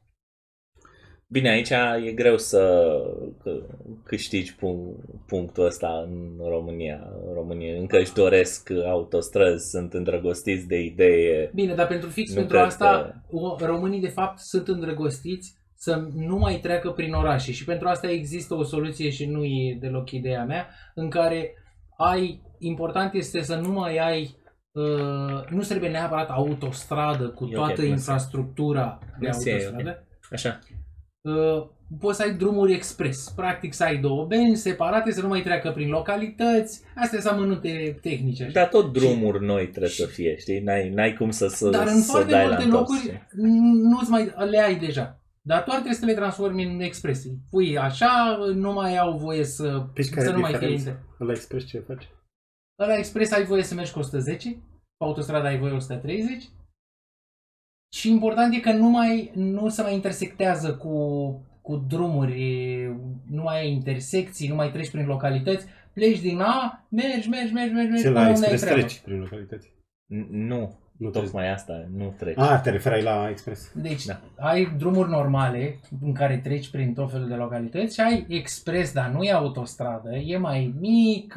Bine, aici e greu să câștigi punctul ăsta în România. În România încă își doresc autostrăzi, sunt îndrăgostiți de idee. Bine, dar pentru fix nu pentru asta că... românii de fapt sunt îndrăgostiți să nu mai treacă prin orașe și pentru asta există o soluție și nu e deloc ideea mea, în care ai, important este să nu mai ai, uh, nu trebuie neapărat autostradă cu toată okay, infrastructura de autostradă. Okay. Așa. Uh, poți să ai drumuri expres, practic să ai două benzi separate, să nu mai treacă prin localități, astea sunt amănunte tehnice. Așa. Dar tot drumuri și, noi trebuie și, să fie, știi? N-ai, n-ai cum să, să Dar în să foarte dai multe la locuri nu-ți mai le ai deja. Dar doar trebuie să le transformi în expresii. Pui așa, nu mai au voie să, să nu mai fie. Ăla expres ce face? Ăla expres ai voie să mergi cu o sută zece, pe autostrada ai voie o sută treizeci. Și important e că nu, mai, nu se mai intersectează cu, cu drumuri, nu mai ai intersecții, nu mai treci prin localități. Pleci din A, mergi, mergi, mergi, mergi, mergi. Și la expres treci prin localități? Nu. Nu tocmai asta, nu treci. Ah, te referai la expres. Deci da. Ai drumuri normale în care treci prin tot felul de localități și ai expres, dar nu e autostradă, e mai mic,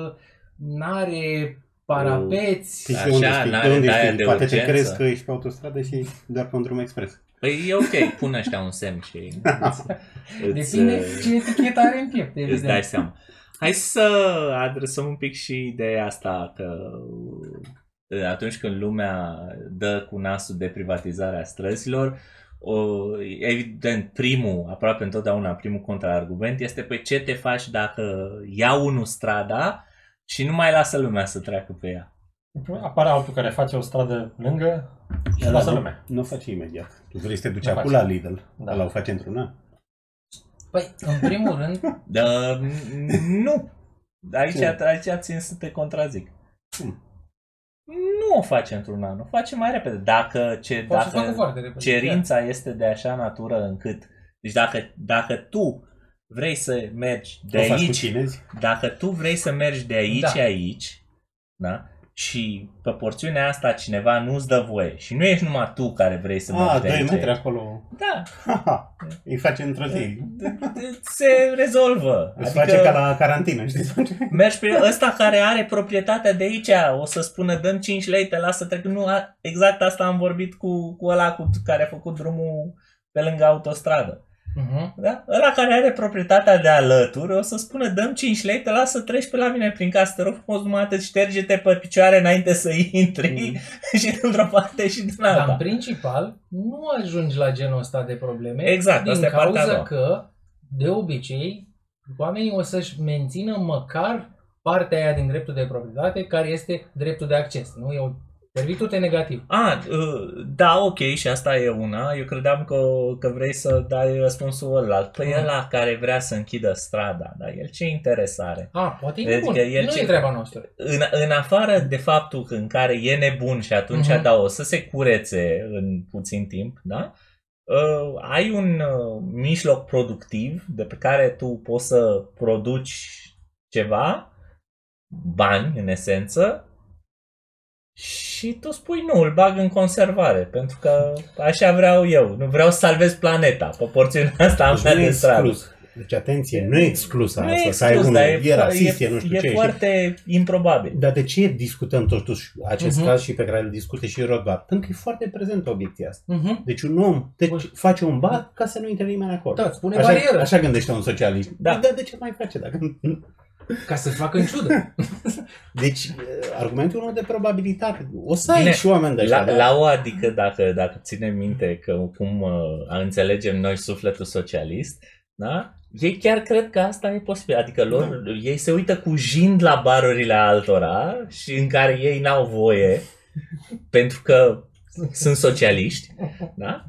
n-are parapeți. Așa, unde știi? De unde știi? De poate te crezi că ești pe autostradă și doar pe un drum expres. Păi e ok, pune ăștia un semn și îți, depinde ce etichetă are în piept, evident. Îți dai seama. Hai să adresăm un pic și ideea asta că atunci când lumea dă cu nasul de privatizarea străzilor, o, evident, primul, aproape întotdeauna primul contraargument este pe ce te faci dacă ia unul strada și nu mai lasă lumea să treacă pe ea. Apare altul care face o stradă lângă și da, lasă nu, lumea. Nu o face imediat. Tu vrei să te duci acum la Lidl, da. Ăla o face într-un an. Păi, în primul rând... Da, nu. Aici, aici țin să te contrazic. Cum? Nu o face într-un an, o face mai repede. Dacă, ce, dacă repede, cerința este de așa natură încât... Deci dacă, dacă tu vrei să mergi de O faci cu aici, chinezi? dacă tu vrei să mergi de aici Da. aici, da? Și pe porțiunea asta cineva nu-ți dă voie și nu ești numai tu care vrei să mergi Ah, de doi aici. metri aici. acolo. Da, Ha-ha. Îi face într-o zi. se rezolvă. Îți face ca la carantină, știi? Mergi pe ăsta care are proprietatea de aici, o să spună dăm cinci lei, te lasă trec. Nu, a, exact asta am vorbit cu, cu ăla cu, care a făcut drumul pe lângă autostradă. Uh-huh. Da? Ăla care are proprietatea de alături o să spună dăm cinci lei, te lasă să treci pe la mine prin casă, te rog frumos numai atât, șterge-te pe picioare înainte să intri mm. și dintr-o parte și din alta. Dar în principal nu ajungi la genul ăsta de probleme Exact, din asta e partea a cauza doua. că de obicei oamenii o să-și mențină măcar partea aia din dreptul de proprietate care este dreptul de acces. Nu e o servitut negativ. A, da, ok, și asta e una. Eu credeam că, că vrei să dai răspunsul ăla. Păi Mm. ăla care vrea să închidă strada, da? El ce interes are? A, poate e Adică nebun. el Nu ce- e treaba noastră. În, în afară de faptul că în care e nebun și atunci Mhm. da, o să se curețe în puțin timp, da? Uh, ai un uh, mijloc productiv de pe care tu poți să produci ceva, bani în esență, și tu spui nu, îl bag în conservare, pentru că așa vreau eu. Nu vreau să salvez planeta pe porțiunea asta am Deci nu de e stradă. exclus. Deci atenție, nu e exclus Nu e asta. Să ai exclus, unul, dar e rasist, e, e, nu știu e ce. foarte improbabil. Dar de ce discutăm totuși acest Mhm. caz și pe care îl discute și Rodbard? Pentru că e foarte prezent obiecția asta. Uh-huh. Deci un om deci face un bar ca să nu intre nimeni acolo. Da, spune Așa, barieră. așa gândește un socialist. Da. Dar de ce mai face? Dacă... Ca să facă în ciudă. Deci argumentul unul de probabilitate. O să ai Bine, și oameni de ăștia. La, la o adică, dacă, dacă ținem minte că cum uh, înțelegem noi sufletul socialist, da? Ei chiar cred că asta e posibil. Adică lor, da. Ei se uită cu jind la barurile altora și în care ei n-au voie pentru că sunt socialiști, da?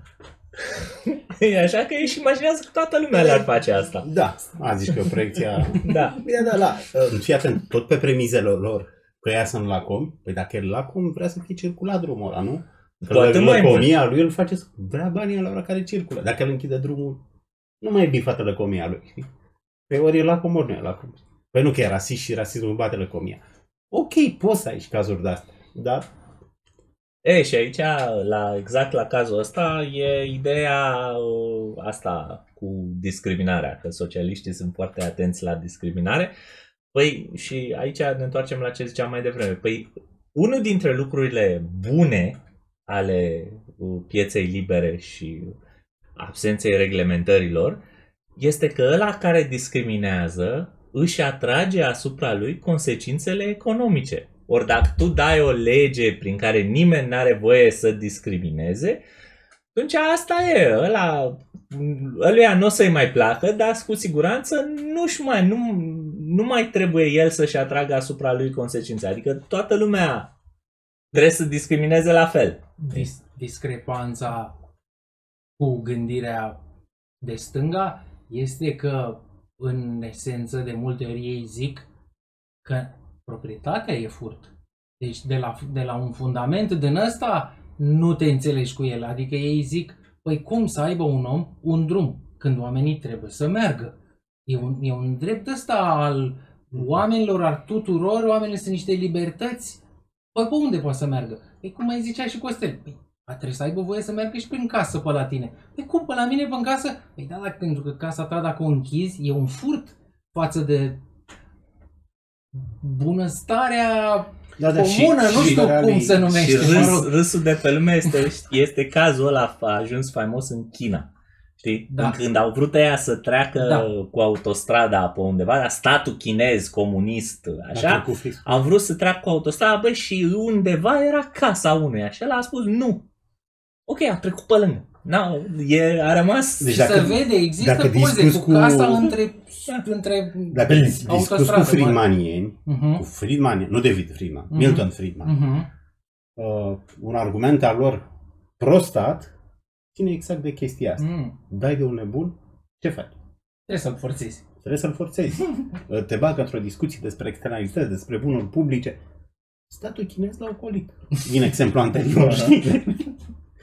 Așa că ei își imaginează că toată lumea le-ar face asta. Da, a zis că e o proiecție a... Da. Bine, da, la, fii atent, tot pe premizele lor, că ea sunt lacomi, păi dacă e lacom, vrea să fie circulat drumul ăla, nu? Că Cu atât mai lăcomia lui îl face să vrea banii la ora care circulă. Dacă îl închide drumul, nu mai e bifată lăcomia lui, știi? Pe ori e lacom, ori nu e lacom. Păi nu că e rasist și rasismul bate lăcomia. Ok, poți să ai și cazuri de-astea, dar... E, și aici, la, exact la cazul ăsta, e ideea uh, asta cu discriminarea, că socialiștii sunt foarte atenți la discriminare. Păi, și aici ne întoarcem la ce ziceam mai devreme. Păi, unul dintre lucrurile bune ale uh, pieței libere și absenței reglementărilor este că ăla care discriminează își atrage asupra lui consecințele economice. Ori dacă tu dai o lege prin care nimeni nu are voie să discrimineze, atunci asta e, ăla, ăluia nu o să-i mai placă, dar cu siguranță nu-și mai, nu, nu mai trebuie el să-și atragă asupra lui consecințe. Adică toată lumea trebuie să discrimineze la fel. Dis- discrepanța cu gândirea de stânga este că, în esență, de multe ori ei zic că proprietatea e furt. Deci de la, de la un fundament din ăsta nu te înțelegi cu el. Adică ei zic, păi cum să aibă un om un drum când oamenii trebuie să meargă? E un, e un drept ăsta al oamenilor, al tuturor, oamenii sunt niște libertăți. Păi pe unde poate să meargă? Păi cum mai zicea și Costel, păi trebuie să aibă voie să meargă și prin casă pe la tine. Păi cum, pe la mine pe în casă? Păi da, dacă, pentru că casa ta dacă o închizi e un furt față de bunăstarea Da, da, comună, și- nu și știu liberalii- cum se Și numește. mă râs, rog. râsul de pe lume este, este cazul ăla, a ajuns faimos în China. Știi? Da. Când au vrut ăia să treacă Da. cu autostrada pe undeva, dar statul chinez, comunist, așa, Cu fix. au vrut să treacă cu autostrada, bă, și undeva era casa unuia. Și ăla a spus nu. Ok, a trecut pe lângă. No, e, a rămas... Deci Și dacă- se vede, există dacă poze discuți cu cu- casa între, între Dacă discuți cu autostradă, Friedmanieni, Uh-huh. cu Friedman, nu David Friedman, Mhm. Milton Friedman, Uh-huh. uh, un argument al lor prostat ține exact de chestia asta. Mm. Dai de un nebun, ce faci? Trebuie să-l forțezi. Trebuie să-l forțezi. Uh, Te bagă într-o discuție despre externalități, despre bunuri publice. Statul chinez l-a ocolit. Din exemplu anterior, știi?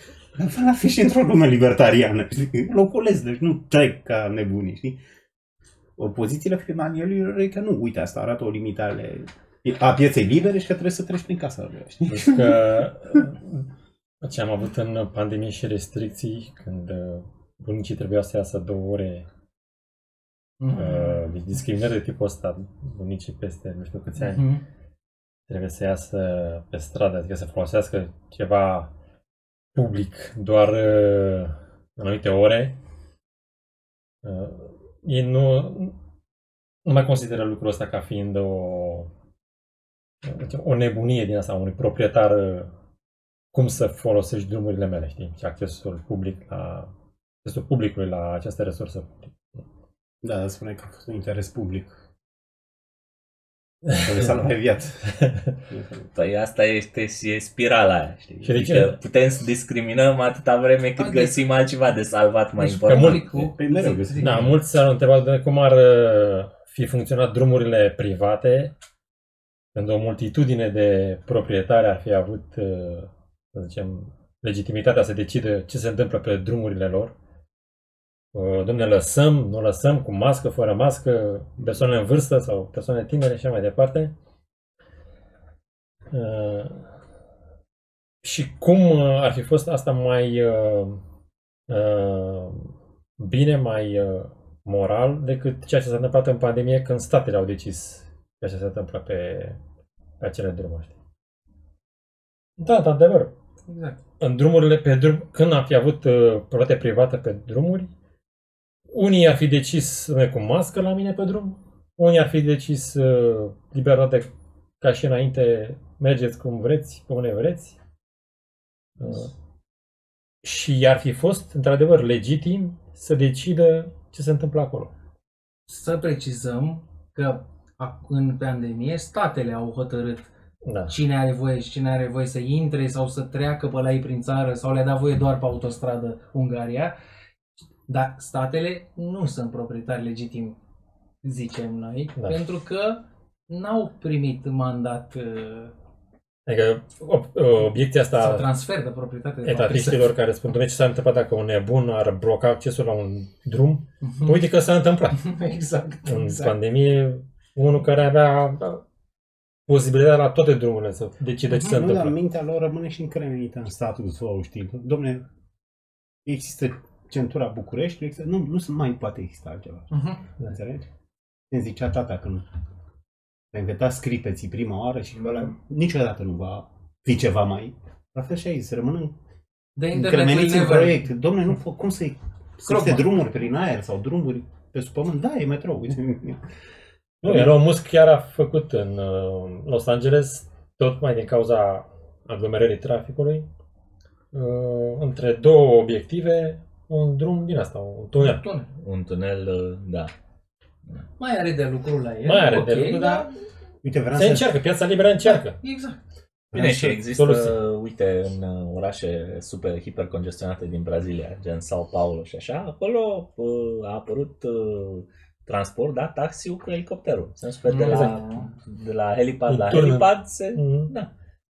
La fi și într-o lume libertariană, știi? L-au ocolesc, deci nu trec ca nebunii, știi? pozițiile firmanielor e că nu, uite, asta arată o limitare a pieței libere și că trebuie să treci prin casa lui, știi? Deci că ce am avut în pandemie și restricții, când bunicii trebuiau să iasă două ore, mm-hmm. uh, discriminări de tipul ăsta, bunicii peste nu știu câți ani, mm-hmm. trebuie să iasă pe stradă, adică să folosească ceva public doar uh, în anumite ore. Uh, ei nu, nu mai consideră lucrul ăsta ca fiind o, o nebunie din asta, unui proprietar, cum să folosești drumurile mele, știi? Și accesul public la accesul publicului la această resursă publică. Da, spune că a fost un interes public. Trebuie să salvăm viață. Păi asta este și e spirala aia, știi? Și de ce? Adică putem să discriminăm atâta vreme cât Adică, găsim altceva de salvat mai deci important. publicul, Păi mereu găsim. Da, mulți s-au întrebat de cum ar fi funcționat drumurile private când o multitudine de proprietari ar fi avut, să zicem, legitimitatea să decidă ce se întâmplă pe drumurile lor. Dom'le, lăsăm, nu lăsăm, cu mască, fără mască, persoane în vârstă sau persoane tinere și așa mai departe. Uh, și cum ar fi fost asta mai uh, uh, bine, mai uh, moral decât ceea ce s-a întâmplat în pandemie când statele au decis ceea ce se întâmplă pe, pe acele drumuri. Da, într-adevăr. exact. În drumurile, pe drum, când am fi avut uh, proprietate privată pe drumuri, unii ar fi decis cu mască la mine pe drum, unii ar fi decis uh, libertate ca și înainte, mergeți cum vreți, pe unde vreți. Uh, și ar fi fost, într-adevăr, legitim să decidă ce se întâmplă acolo. Să precizăm că în pandemie statele au hotărât Da. cine are voie și cine are voie să intre sau să treacă pe la ei prin țară sau le-a dat voie doar pe autostradă Ungaria. Dar statele nu sunt proprietari legitimi, zicem noi, Da. pentru că n-au primit mandat uh, Adică obiecția să asta transfer de proprietate. de etatiștilor care spun, dom'le, ce s-a întâmplat dacă un nebun ar bloca accesul la un drum? Mhm. Uite că s-a întâmplat. Exact. În exact. pandemie, unul care avea posibilitatea la toate drumurile să decide ce se Nu, dar întâmplă. mintea lor rămâne și încremenită în statul său, știi? Dom'le, există centura București, există, nu, nu se mai poate exista altceva. Mhm. Înțelegi? Îmi zicea tata când a inventat scripeții prima oară și ăla niciodată nu va fi ceva mai... La fel și aici, să rămână De încremeniți în never. proiect. Dom'le, nu fă, cum să-i... Să Crocman. existe drumuri prin aer sau drumuri pe sub pământ? Da, e metrou. Nu, Elon Musk chiar a făcut în uh, Los Angeles, tot mai din cauza aglomerării traficului, uh, între două obiective, un drum din asta, un tunel. Tunel. Un tunel, da. Mai are de lucru la el. Mai are ok, de lucru, dar Uite, vreau se să... încearcă, piața liberă încearcă. Exact. Bine, și există, soluții. uite, în orașe super hipercongestionate din Brazilia, gen São Paulo și așa, acolo uh, a apărut uh, transport, da, taxiul cu elicopterul. În sensul că de la, Exact. de la helipad În la turnă. helipad se... Mhm. Da.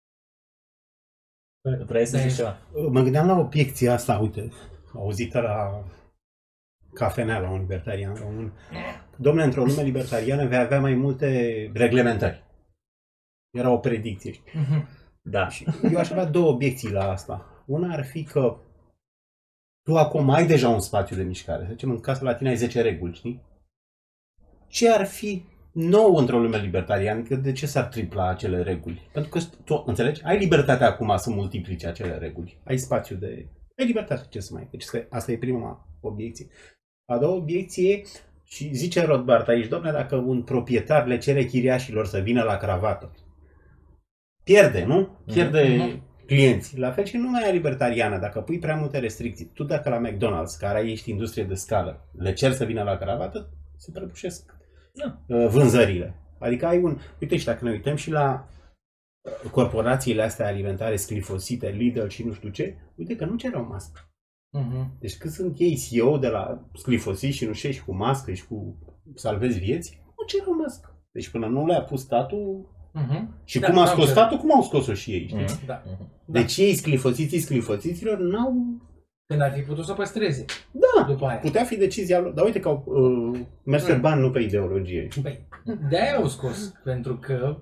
Vrei să Da. zici ceva? Mă gândeam la obiecția asta, uite, auzită la cafenea la un libertarian român. Dom'le, într-o lume libertariană vei avea mai multe reglementări. Era o predicție. Mhm. Da. Eu aș avea două obiecții la asta. Una ar fi că tu acum ai deja un spațiu de mișcare. Să zicem, în casă la tine ai zece reguli, știi? Ce ar fi nou într-o lume libertariană? Că de ce s-ar tripla acele reguli? Pentru că tu, înțelegi? Ai libertatea acum să multiplici acele reguli. Ai spațiu de... Ai libertate, ce să mai... Deci asta e prima obiecție. A doua obiecție, și zice Rothbard aici, dom'le, dacă un proprietar le cere chiriașilor să vină la cravată, pierde, nu? Pierde mm-hmm. clienți. La fel și în lumea libertariană, dacă pui prea multe restricții, tu dacă la McDonald's, care ești industrie de scală, le cer să vină la cravată, se prăbușesc Da. vânzările. Adică ai un... Uite, și dacă ne uităm și la corporațiile astea alimentare sclifosite, Lidl și nu știu ce, uite că nu cerau mască. Mhm. Deci cât sunt ei C E O de la sclifosit și nu știu, și cu mască și cu salvezi vieți, nu cerau mască. Deci până nu le-a pus statul... Mhm. Și Da, cum a n-au scos cerut. statul, cum au scos-o și ei, știi? Mhm. Da. Mhm. Deci ei, sclifosiții sclifoțiților, n-au Când ar fi putut să păstreze. Da, După aia. putea fi decizia lor. Dar uite că au uh, mers pe bani, nu pe ideologie. Păi, de-aia au scos. Pentru că...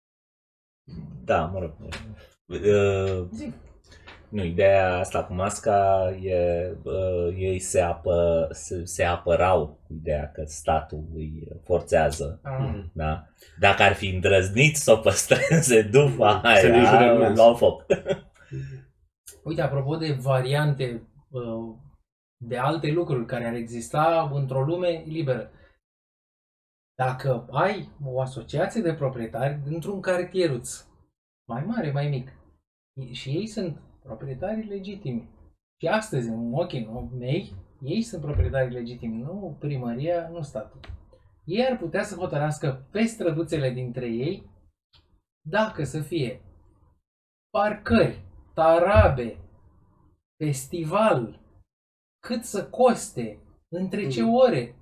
Da, mă rog. Uh, Zi. nu, ideea asta cu masca e, uh, ei se, apă, se, se apărau cu ideea că statul îi forțează. Ah. Da? Dacă ar fi îndrăznit să o păstreze după Să ne jure aia, lumea. luau foc. Uite, apropo de variante uh, de alte lucruri care ar exista într-o lume liberă. Dacă ai o asociație de proprietari dintr-un cartieruț, mai mare, mai mic, și ei sunt proprietari legitimi, și astăzi, în ochii mei, ei sunt proprietari legitimi, nu primăria, nu statul. Ei ar putea să hotărască pe străduțele dintre ei dacă să fie parcări, tarabe, festival, cât să coste, între ce ore.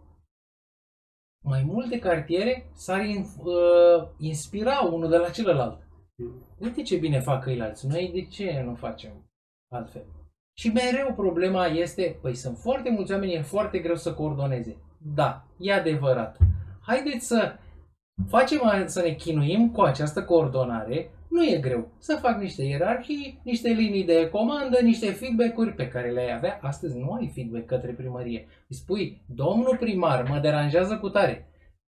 Mai multe cartiere s-ar uh, inspira unul de la celălalt. Uite ce bine fac ceilalți, noi de ce nu facem altfel? Și mereu problema este, păi sunt foarte mulți oameni, e foarte greu să coordoneze. Da, e adevărat. Haideți să facem, să ne chinuim cu această coordonare. Nu e greu să fac niște ierarhii, niște linii de comandă, niște feedback-uri pe care le-ai avea. Astăzi nu ai feedback către primărie. Îi spui, domnul primar, mă deranjează cu tare.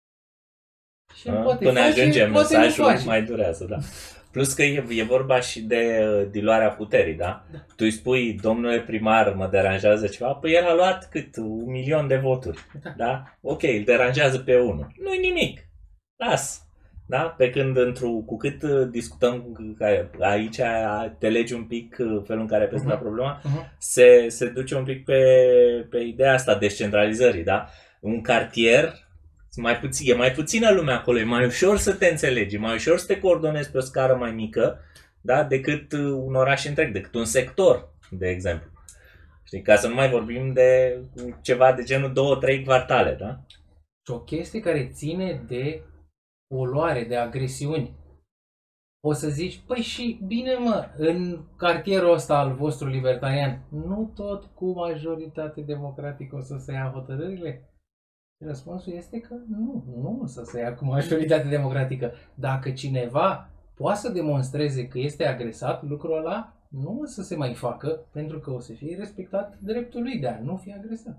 Și A, poate până face, ajunge poate nu mesajul, face. mai durează, da. Plus că e, e vorba și de uh, diluarea puterii, da? Da. Tu îi spui, domnule primar, mă deranjează ceva, păi el a luat cât? Un milion de voturi, Da. da? Ok, îl deranjează pe unul. Nu-i nimic. Las. Da? Pe când într-o, cu cât uh, discutăm că aici, te legi un pic uh, felul în care pe uh-huh. problema, Uh-huh. se, se duce un pic pe, pe ideea asta descentralizării, da? Un cartier, mai puțin, e mai puțină lume acolo, e mai ușor să te înțelegi, e mai ușor să te coordonezi pe o scară mai mică, da? Decât un oraș întreg, decât un sector, de exemplu. Știi? Ca să nu mai vorbim de ceva de genul două, trei kvartale, da? Și o chestie care ține de poluare, de agresiuni. O să zici, păi și bine mă, în cartierul ăsta al vostru libertarian, nu tot cu majoritate democratică o să se ia hotărârile? Răspunsul este că nu, nu o să se ia cu majoritate democratică. Dacă cineva poate să demonstreze că este agresat, lucrul ăla nu o să se mai facă, pentru că o să fie respectat dreptul lui de a nu fi agresat.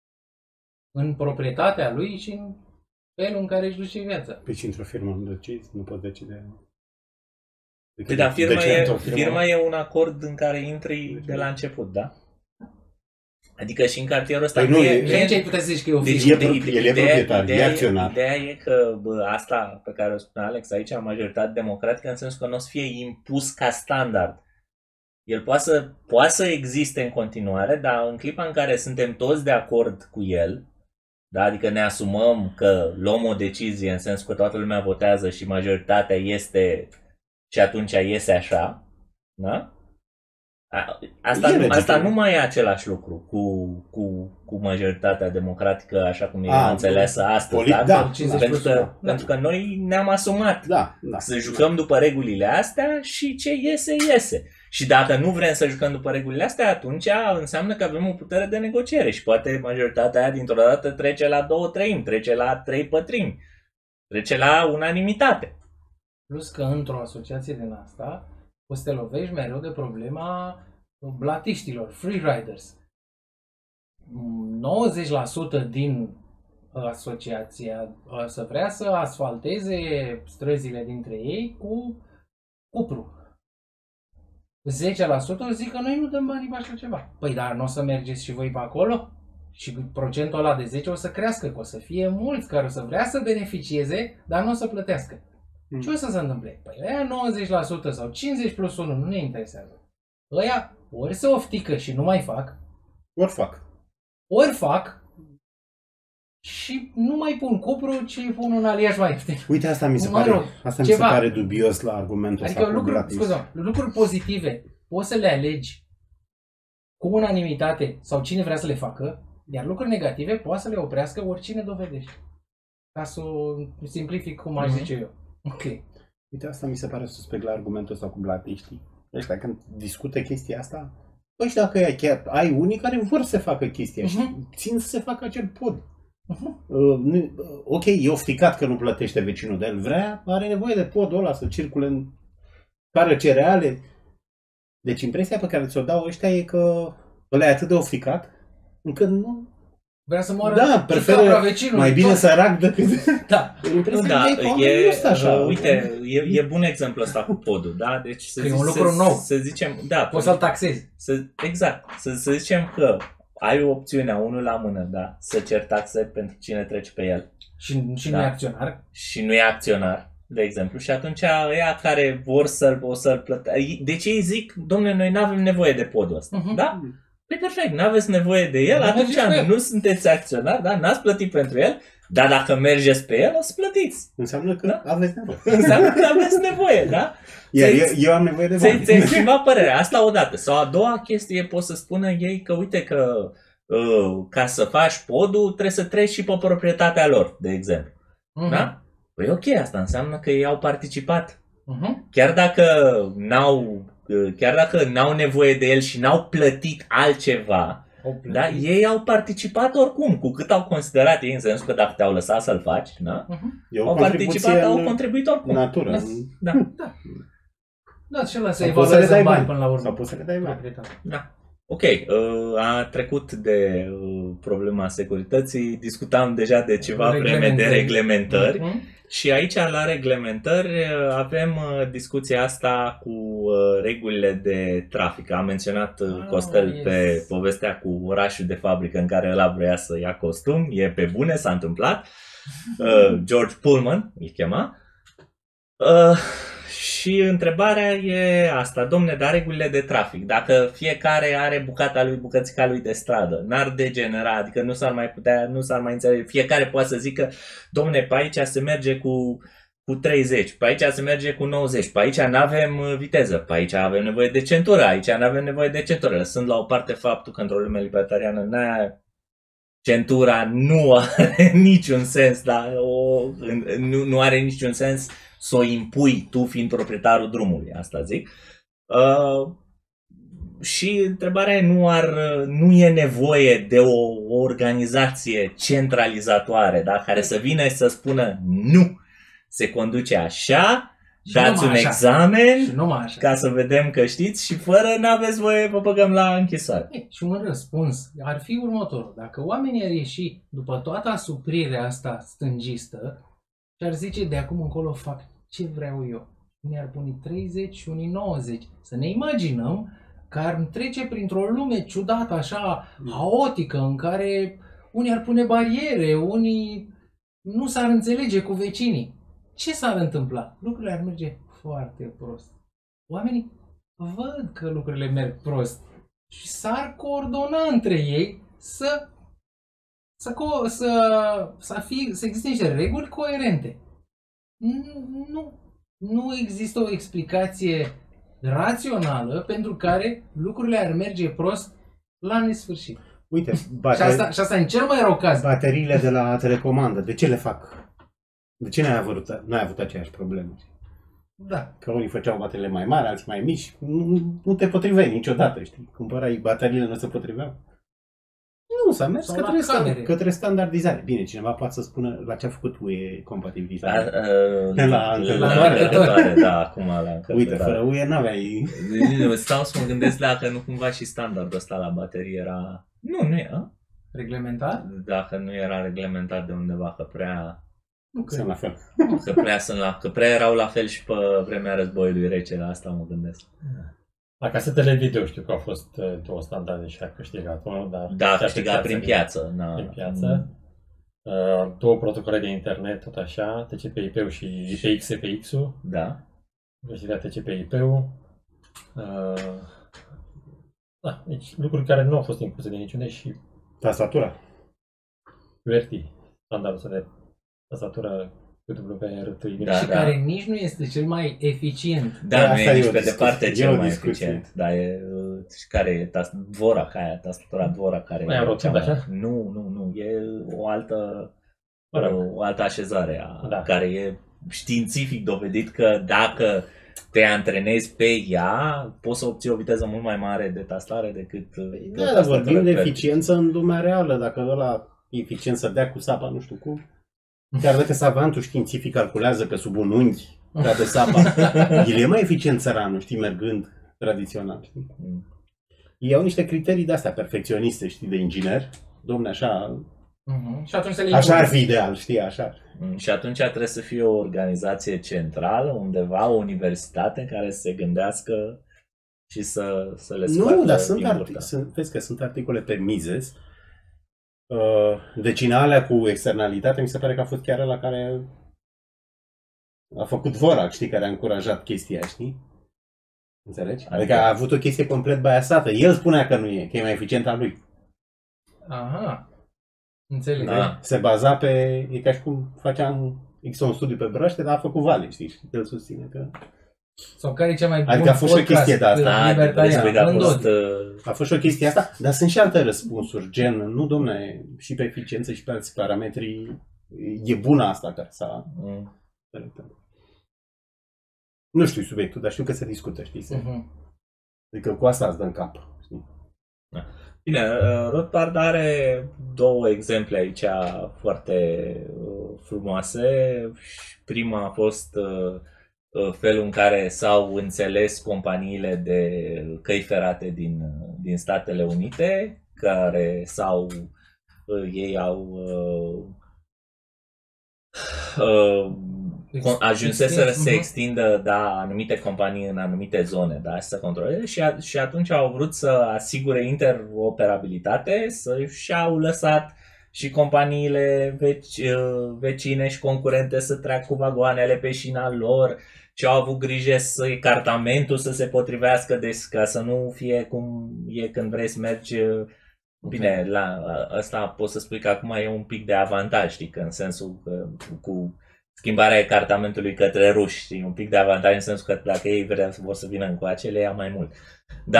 În proprietatea lui și în felul în care își duce viața. Deci într-o firmă nu decizi, nu poți decide. Păi da, firma, ce e, într-o firmă? firma e un acord în care intri de la început, da? Adică și în cartierul ăsta Păi nu, e- Și aici ai putea să zici că e o Deci firmă. e pro- el e proprietar, e acționar. Ideea e că bă, asta pe care o spune Alex aici, majoritate democratică, în sensul că nu o să fie impus ca standard. El poate să, poate să existe în continuare, dar în clipa în care suntem toți de acord cu el, da? Adică ne asumăm că luăm o decizie în sensul că toată lumea votează și majoritatea este și atunci iese așa, da? A- Asta, E nu, legitim. asta nu mai e același lucru cu, cu, cu majoritatea democratică așa cum e A, înțeleasă astăzi. poli- da, cincizeci pentru, că, da. pentru că noi ne-am asumat Da, da. să jucăm după regulile astea și ce iese, iese. Și dacă nu vrem să jucăm după regulile astea, atunci înseamnă că avem o putere de negociere și poate majoritatea aia dintr-o dată trece la două treimi, trece la trei pătrimi, trece la unanimitate. Plus că într-o asociație din asta o să te lovești mereu de problema blatiștilor, freeriders. nouăzeci la sută din asociația să vrea să asfalteze străzile dintre ei cu cupru. zece la sută zic că noi nu dăm banii pe așa ceva. Păi dar nu o să mergeți și voi pe acolo? Și procentul ăla de zece o să crească, că o să fie mulți care o să vrea să beneficieze, dar nu o să plătească. Mm. Ce o să se întâmple? Păi ăia nouăzeci la sută sau cincizeci plus unu nu ne interesează. Ăia ori se oftică și nu mai fac, Ori fac. ori fac și nu mai pun cupru, ci pun un aliaj mai ieftin. Uite, asta mi se Mă pare, rog, asta mi se ceva. pare dubios la argumentul Adică ăsta cu lucruri, gratis. scuze, lucruri pozitive poți să le alegi cu unanimitate sau cine vrea să le facă, iar lucruri negative poate să le oprească oricine dovedește. Ca să o simplific cum aș Mhm. zice eu. Ok. Uite, asta mi se pare suspect la argumentul ăsta cu blatiștii. Ăștia când discută chestia asta, Păi și dacă ai, chiar, ai unii care vor să facă chestia uh-huh. și țin să se facă acel pod. Uh-huh. Uh, nu, ok, e ofticat că nu plătește vecinul, dar el vrea, are nevoie de podul ăla să circule în care cereale. Deci impresia pe care ți-o dau ăștia e că ăla e atât de ofticat încât nu... Vrea să moară da, preferă mai bine tot. Sărac decât... Da. Nu, da, e, e așa. Uite, e, e bun exemplu ăsta cu podul, da? Deci să, că zi, e un lucru să, nou. Să zicem, da. Poți să-l taxezi. Să, exact. Să, să zicem că ai opțiunea, unul la mână, da? Să cer taxe pentru cine trece pe el. Și, și da. nu e acționar. Și nu e acționar, de exemplu. Și atunci ăia care vor să-l, o să-l plătească. Deci ei zic, domnule, noi nu avem nevoie de podul ăsta, uh-huh. da? Păi perfect, n-aveți nevoie de el, atunci nu sunteți acționar, da? N-ați plătit pentru el, dar dacă mergeți pe el, o să plătiți. Înseamnă că da? aveți nevoie. Înseamnă că aveți nevoie, da? Iar eu, eu am nevoie de bani. Ți-ai schimbat părerea, asta odată. Sau a doua chestie, pot să spună ei că uite că uh, ca să faci podul, trebuie să treci și pe proprietatea lor, de exemplu. Uh-huh. Da? Păi ok, asta înseamnă că ei au participat. Uh-huh. Chiar dacă n-au chiar dacă n-au nevoie de el și n-au plătit altceva, plătit. Da, ei au participat oricum, cu cât au considerat ei, în sensul că dacă te-au lăsat să-l faci, da? Uh-huh. Au participat, au contribuit oricum. Natură. Da. Da. Da. Da, și ăla să evalueze bani până la urmă. Sau poți să le dai bani. Da. Ok, a trecut de problema securității, discutam deja de ceva vreme de reglementări. Uh-huh. Și aici, la reglementări, avem discuția asta cu regulile de trafic. Am menționat oh, Costel yes. pe povestea cu orașul de fabrică în care ăla vrea să ia costum. E pe bune, s-a întâmplat. George Pullman îl chema. Și întrebarea e asta, domne, dar regulile de trafic, dacă fiecare are bucata lui, bucățica lui de stradă, n-ar degenera, adică nu s-ar mai putea, nu s-ar mai înțelege, fiecare poate să zică, domne, pe aici se merge cu, cu treizeci, pe aici se merge cu nouăzeci, pe aici nu avem viteză, pe aici avem nevoie de centură, aici nu avem nevoie de centură. Lăsând la o parte faptul că într-o lume libertariană n-aia, centura nu are niciun sens, da? o, nu, nu are niciun sens să o impui tu fiind proprietarul drumului, asta zic. Uh, și întrebarea e, nu, ar, nu e nevoie de o, o organizație centralizatoare, da? Care să vină și să spună nu, se conduce așa, și dați un așa. examen și așa. Ca să vedem că știți și fără n-aveți voie, vă băgăm la închisoare. E, și un răspuns ar fi următorul. Dacă oamenii ar ieși după toată asuprirea asta stângistă și ar zice de acum încolo fac ce vreau eu. Unii ar pune treizeci și unii nouăzeci. Să ne imaginăm că ar trece printr-o lume ciudată, așa, haotică, în care unii ar pune bariere, unii nu s-ar înțelege cu vecinii. Ce s-ar întâmpla? Lucrurile ar merge foarte prost. Oamenii văd că lucrurile merg prost și s-ar coordona între ei să, să, să, să, fie, să existe niște reguli coerente. Nu, nu există o explicație rațională pentru care lucrurile ar merge prost la nesfârșit. Uite, bateri... și, asta, și asta în cel mai rău caz. Bateriile de la telecomandă, de ce le fac? De ce n-ai avut, n-ai avut aceeași problemă? Da. Că unii făceau bateriile mai mari, alții mai mici. Nu, nu te potriveai niciodată, știi? Cumpărai bateriile, nu se potriveau. Nu, s-a mers către, stand, către standardizare. Bine, cineva poate să spună la ce a făcut U E compatibilitatea. La, la, la încărcătoare, da, acum la încărcătoare. Uite, fără U E n-aveai... Stau să mă gândesc dacă nu cumva și standardul ăsta la baterie era... Nu, nu era. Reglementat? Dacă nu era reglementat de undeva, că prea... Nu sunt la fel. Că prea, sunt la, că prea erau la fel și pe vremea războiului rece, la asta mă gândesc. La casetele video știu că au fost două standarde și a câștigat unul, dar... Da, a câștigat prin piață. Na. Prin piață. Mm. Uh, două protocole de internet, tot așa, T C P I P-ul și I P X P X-ul. Da. Câștigat T C P I P-ul. Uh, da, deci lucruri care nu au fost impuse de niciunde și... Tastatura. Q R T, standardul ăsta de tastatură W R T Y. Da, și da. Care nici nu este cel mai eficient. Da, nu e nici pe departe cel mai eficient. Da, e, și care e Dvorak, aia, tastatura Dvorak care mai e rotund, așa? Nu, nu, nu, e o altă o, o altă așezare a, da. Care e științific dovedit că dacă te antrenezi pe ea, poți să obții o viteză mult mai mare de tastare decât... Păi, da, dar vorbim de eficiență în lumea reală. Dacă ăla eficiență dea cu sapa, nu știu cum, chiar dacă savantul științific calculează că sub un unghi cade sapa, el e mai eficient țăranul, știi, mergând tradițional. Știi? Mm. Ei au niște criterii de-astea perfecționiste, știi, de inginer. Dom'le, așa... Uh-huh. Și atunci se așa ar fi ideal, știi, așa. Mm. Și atunci trebuie să fie o organizație centrală, undeva, o universitate în care să se gândească și să, să le scoată. Nu, dar sunt, artic- sunt, vezi că sunt articole pe Mises. Uh, decinalea cu externalitate, mi se pare că a fost chiar ăla care a făcut Dvorak, știi, care a încurajat chestia, știi? Înțelegi? Adică, adică a avut o chestie complet biasată. El spunea că nu e, că e mai eficient al lui. Aha. Înțeleg. Da. Se baza pe... E ca și cum făceam există un studiu pe brăște, dar a făcut Vale, știi? El susține că... Sau care e cea mai adică a fost și o chestie de asta. Da, a, fost, a fost și o chestie asta, dar sunt și alte răspunsuri, gen, nu domne, și pe eficiență și pe alți parametri, e bună asta care s-a... Mm. Nu știu subiectul, dar știu că se discută, știi? Uh-huh. Adică cu asta îți dă în cap, știi? Da. Bine, Rothbard are două exemple aici foarte frumoase. Prima a fost felul în care s-au înțeles companiile de căi ferate din, din Statele Unite, care s-au, ei au uh, uh, ajunseseră să se extindă, da, anumite companii în anumite zone, da, să controleze și, a, și atunci au vrut să asigure interoperabilitate, să și-au lăsat și companiile veci, vecine și concurente să treacă cu vagoanele pe șina lor și au avut grijă să cartamentul să se potrivească, deci ca să nu fie cum e când vrei să mergi. Bine, la asta poți să spui că acum e un pic de avantaj, știi, că în sensul că cu schimbarea cartamentului către ruși, știi, un pic de avantaj în sensul că dacă ei vreau vor să vină încoace, le ia mai mult. Da.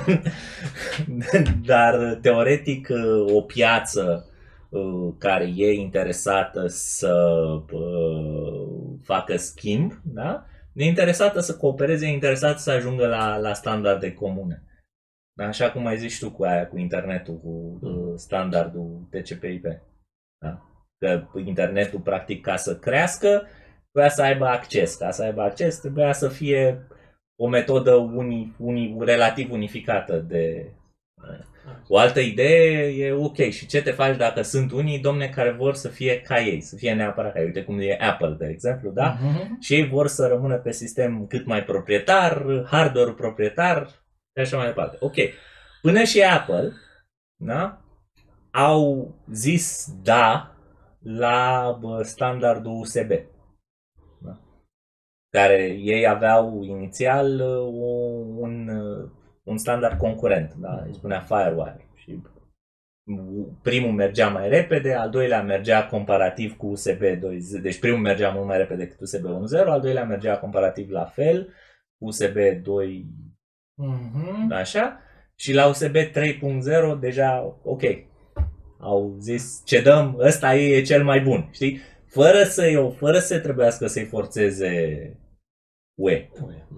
Dar teoretic o piață care e interesată să facă schimb, da? E interesată să coopereze, e interesată să ajungă la, la standarde comune. Așa cum ai zis tu cu aia, cu internetul, cu standardul T C P I P. Da? Că internetul, practic, ca să crească, trebuia să aibă acces. Ca să aibă acces, trebuia să fie o metodă uni, uni, relativ unificată de... O altă idee e ok, și ce te faci dacă sunt unii, domne, care vor să fie ca ei, să fie neapărat ca ei, uite cum e Apple, de exemplu, da? Uh-huh. Și ei vor să rămână pe sistem cât mai proprietar, hardware-ul proprietar și așa mai departe. Ok, până și Apple, da, au zis da la standardul U S B, da? Care ei aveau inițial un... un standard concurent, da? Îi spunea FireWire. Și primul mergea mai repede, al doilea mergea comparativ cu U S B doi punct zero. Deci primul mergea mult mai repede decât U S B unu punct zero, al doilea mergea comparativ la fel, U S B doi, uh-huh. Așa, și la U S B trei punct zero deja ok. Au zis ce dăm, ăsta e cel mai bun, știi? Fără să fără să trebuiască să-i forțeze U E.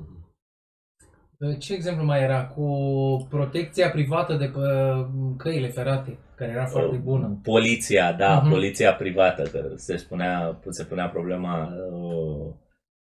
Ce exemplu mai era cu protecția privată de pe căile ferate, care era foarte bună? Poliția, da, uh-huh. Poliția privată, că se spunea, se punea problema uh,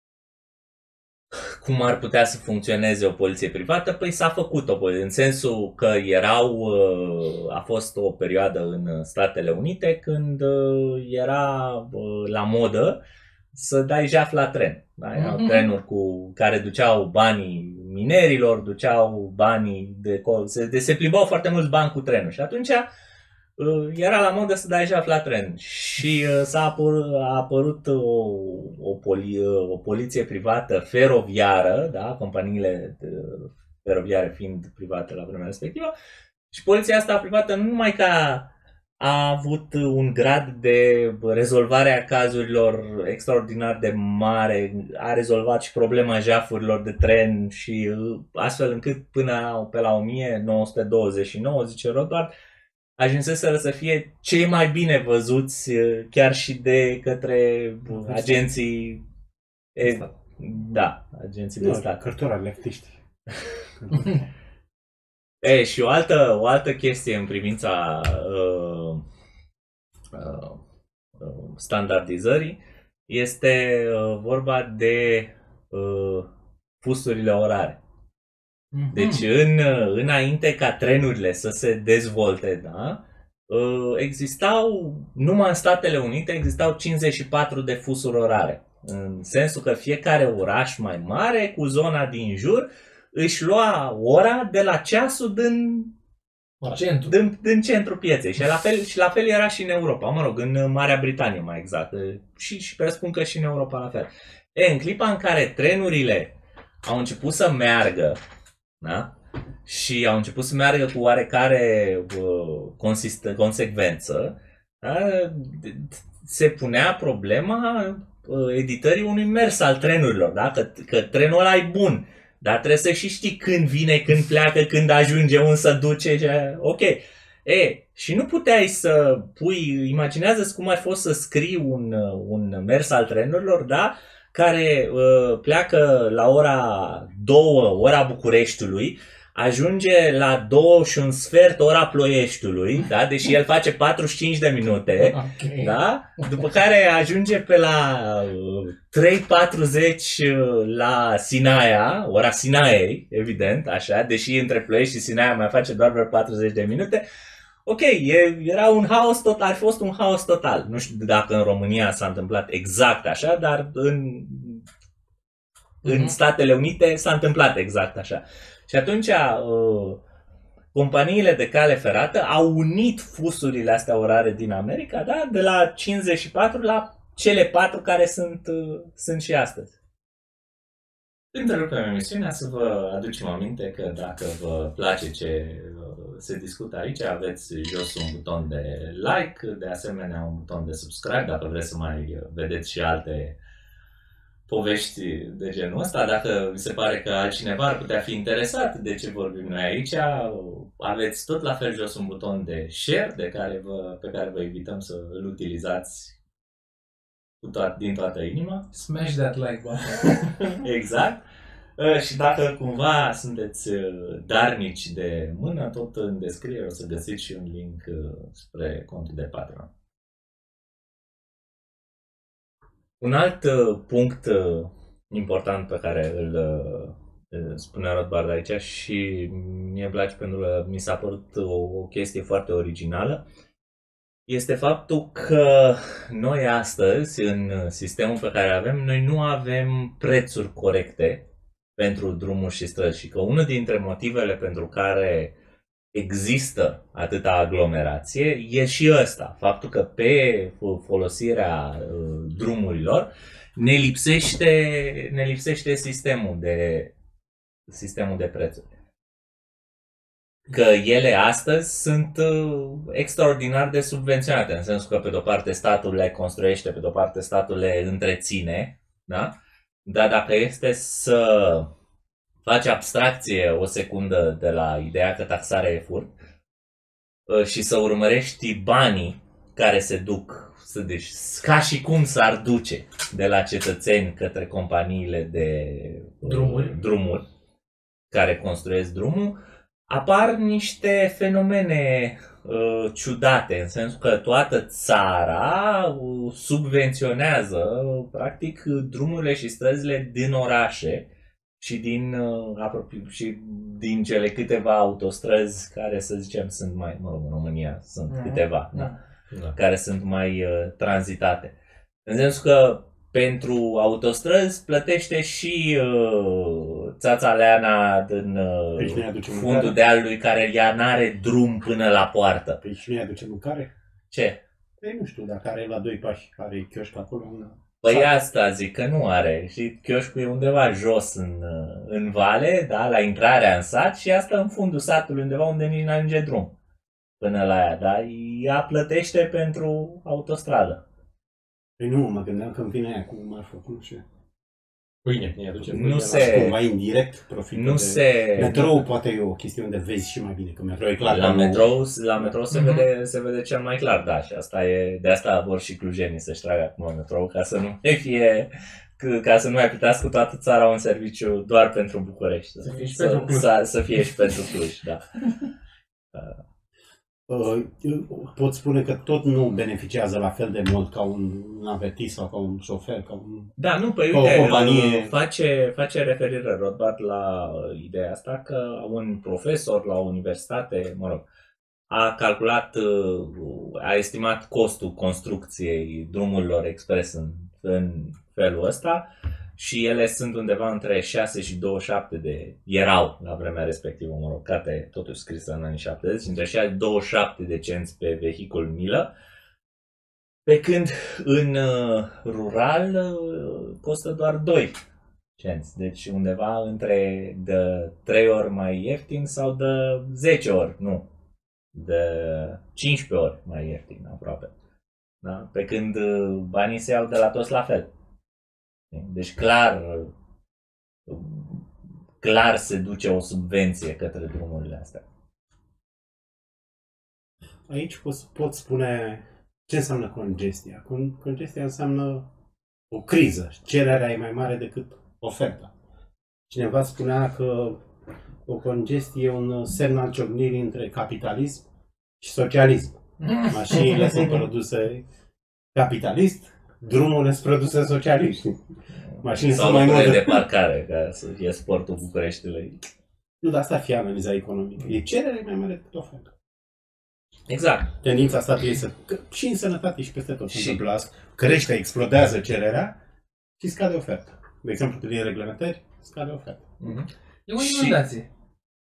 cum ar putea să funcționeze o poliție privată. Păi s-a făcut o poliție, în sensul că erau, uh, a fost o perioadă în Statele Unite când uh, era uh, la modă să dai jaf la tren. Da? Erau uh-huh. trenuri cu care duceau banii minerilor, duceau banii de, de se plimbau foarte mulți bani cu trenul și atunci uh, era la modă să dai jaf la tren și uh, s-a apărut, a apărut o, o, poli, uh, o poliție privată feroviară, da? Companiile feroviare fiind private la vremea respectivă, și poliția asta privată nu numai ca a avut un grad de rezolvare a cazurilor extraordinar de mare, a rezolvat și problema jafurilor de tren și astfel încât până pe la o mie nouă sute douăzeci și nouă, zice Rothbard, ajunseseră să fie cei mai bine văzuți chiar și de către agenții Da, agenții de Nu, stat. cărtura leftiști. E, și o altă, o altă chestie în privința uh, uh, uh, standardizării este uh, vorba de uh, fusurile orare. Deci în, înainte ca trenurile să se dezvolte, da, existau, numai în Statele Unite existau cincizeci și patru de fusuri orare. În sensul că fiecare oraș mai mare cu zona din jur își lua ora de la ceasul din Centru. din, din centrul pieței. Și la, fel, și la fel era și în Europa, mă rog, în Marea Britanie mai exact. Și, și presupun că și în Europa la fel. E, în clipa în care trenurile au început să meargă, da? Și au început să meargă cu oarecare uh, consist- consecvență, da? Se punea problema uh, editării unui mers al trenurilor, da? că, că trenul ăla e bun, dar trebuie să și știi când vine, când pleacă, când ajunge, unde se duce. Și... Ok. E, și nu puteai să pui, imaginează-ți cum ar fost să scrii un, un mers al trenurilor, da? Care uh, pleacă la ora două, ora Bucureștiului, ajunge la două și un sfert ora Ploieștiului, da? Deși el face patruzeci și cinci de minute, Okay. da? După care ajunge pe la uh, trei patruzeci la Sinaia, ora Sinaiei, evident, așa, deși între Ploiești și Sinaia mai face doar vreo patruzeci de minute. Ok, e, era un haos total, ar fi fost un haos total. Nu știu dacă în România s-a întâmplat exact așa, dar în, în Statele Unite s-a întâmplat exact așa. Și atunci uh, companiile de cale ferată au unit fusurile astea orare din America, da? De la cincizeci și patru la cele patru care sunt, uh, sunt și astăzi. Întrerupem emisiunea să vă aducem aminte că dacă vă place ce se discută aici, aveți jos un buton de like, de asemenea un buton de subscribe, dacă vreți să mai vedeți și alte povești de genul ăsta. Dacă vi se pare că altcineva ar putea fi interesat de ce vorbim noi aici, aveți tot la fel jos un buton de share de care vă, pe care vă invităm să îl utilizați cu toat, din toată inima. Smash that like button. Exact. Și dacă cumva sunteți darnici de mână, tot în descriere o să găsiți și un link spre contul de Patreon. Un alt punct important pe care îl spune Rothbard aici și mie place pentru că mi s-a părut o, o chestie foarte originală, este faptul că noi astăzi, în sistemul pe care avem, noi nu avem prețuri corecte pentru drumuri și străzi și că unul dintre motivele pentru care există atâta aglomerație e și ăsta, faptul că pe folosirea drumurilor ne lipsește, ne lipsește sistemul de, sistemul de prețuri. Că ele astăzi sunt extraordinar de subvenționate, în sensul că pe de-o parte statul le construiește, pe de-o parte statul le întreține, da? Dar dacă este să faci abstracție o secundă de la ideea că taxarea e furt și să urmărești banii care se duc, deci ca și cum s-ar duce de la cetățeni către companiile de drumuri, drumuri care construiesc drumul, apar niște fenomene uh, ciudate, în sensul că toată țara uh, subvenționează practic drumurile și străzile din orașe și din, uh, și din cele câteva autostrăzi care, să zicem, sunt mai, mă rog, în România sunt mm-hmm. câteva, da, da. care sunt mai uh, tranzitate. În sensul că pentru autostrăzi plătește și uh, țața Leana din uh, fundul dealului care ea n-are drum până la poartă. Păi și nu-i aduce mâncare? Ce? Păi nu știu, dacă are la doi pași, are chioșc acolo. Una... Păi Sat. Asta zic că nu are. Și chioșcul e undeva jos în, în vale, da, la intrarea în sat și asta în fundul satului undeva unde nici n-ajunge drum până la ea, da? Ea plătește pentru autostradă. Păi nu, mă gândeam că îmi vine aia cu marfă, nu știu. Pâine, ne aduce nu pâine se... la... Cumva indirect profitul nu de... se... Metrou poate e o chestiune de vezi și mai bine, că metrou e clar. La nu... metrou, la metrou se, Mm-hmm. vede, se vede cel mai clar, da, și asta e, de asta vor și clujenii să-și tragă acum metrou, ca să nu mai fie ca să nu mai plătească toată țara un serviciu doar pentru București. Să fie și să, pentru Cluj. Să, să fie și pentru Cluj, da. Uh, pot spune că tot nu beneficiază la fel de mult ca un navetist sau ca un șofer, ca un... Da, nu, păi Ca o uite, companie- face, face referire Rothbard la ideea asta că un profesor la o universitate, mă rog, a calculat, a estimat costul construcției drumurilor expres în, în felul ăsta și ele sunt undeva între șase și douăzeci și șapte de, erau la vremea respectivă, mă rog, cartea e totuși scrisă în anii șaptezeci, între șase și douăzeci și șapte de cenți pe vehicul milă, pe când în uh, rural uh, costă doar doi cenți, deci undeva între de trei ori mai ieftin sau de zece ori, nu, de cincisprezece ori mai ieftin aproape. Da? Pe când uh, banii se iau de la toți la fel. Deci clar, uh, clar se duce o subvenție către drumurile astea. Aici pot, pot spune ce înseamnă congestia. Con- Congestia înseamnă o criză. Cererea e mai mare decât oferta. Cineva spunea că o congestie e un semn al ciocnirii între capitalism și socialism. Mașinile sunt produse capitalist, drumurile sunt produse socialist. Mașinile Sau sunt mai locurile multe. de parcare, ca să fie sportul Bucureștiului. Nu, dar asta fie analiza economică. E cererea mai mare decât oferta. Exact. Tendința statului este că și în sănătate și peste tot se Și- întâmplă asta. Crește, explodează cererea și scade oferta. De exemplu, prin reglementări, scade oferta. Mhm. E o Și- inundație.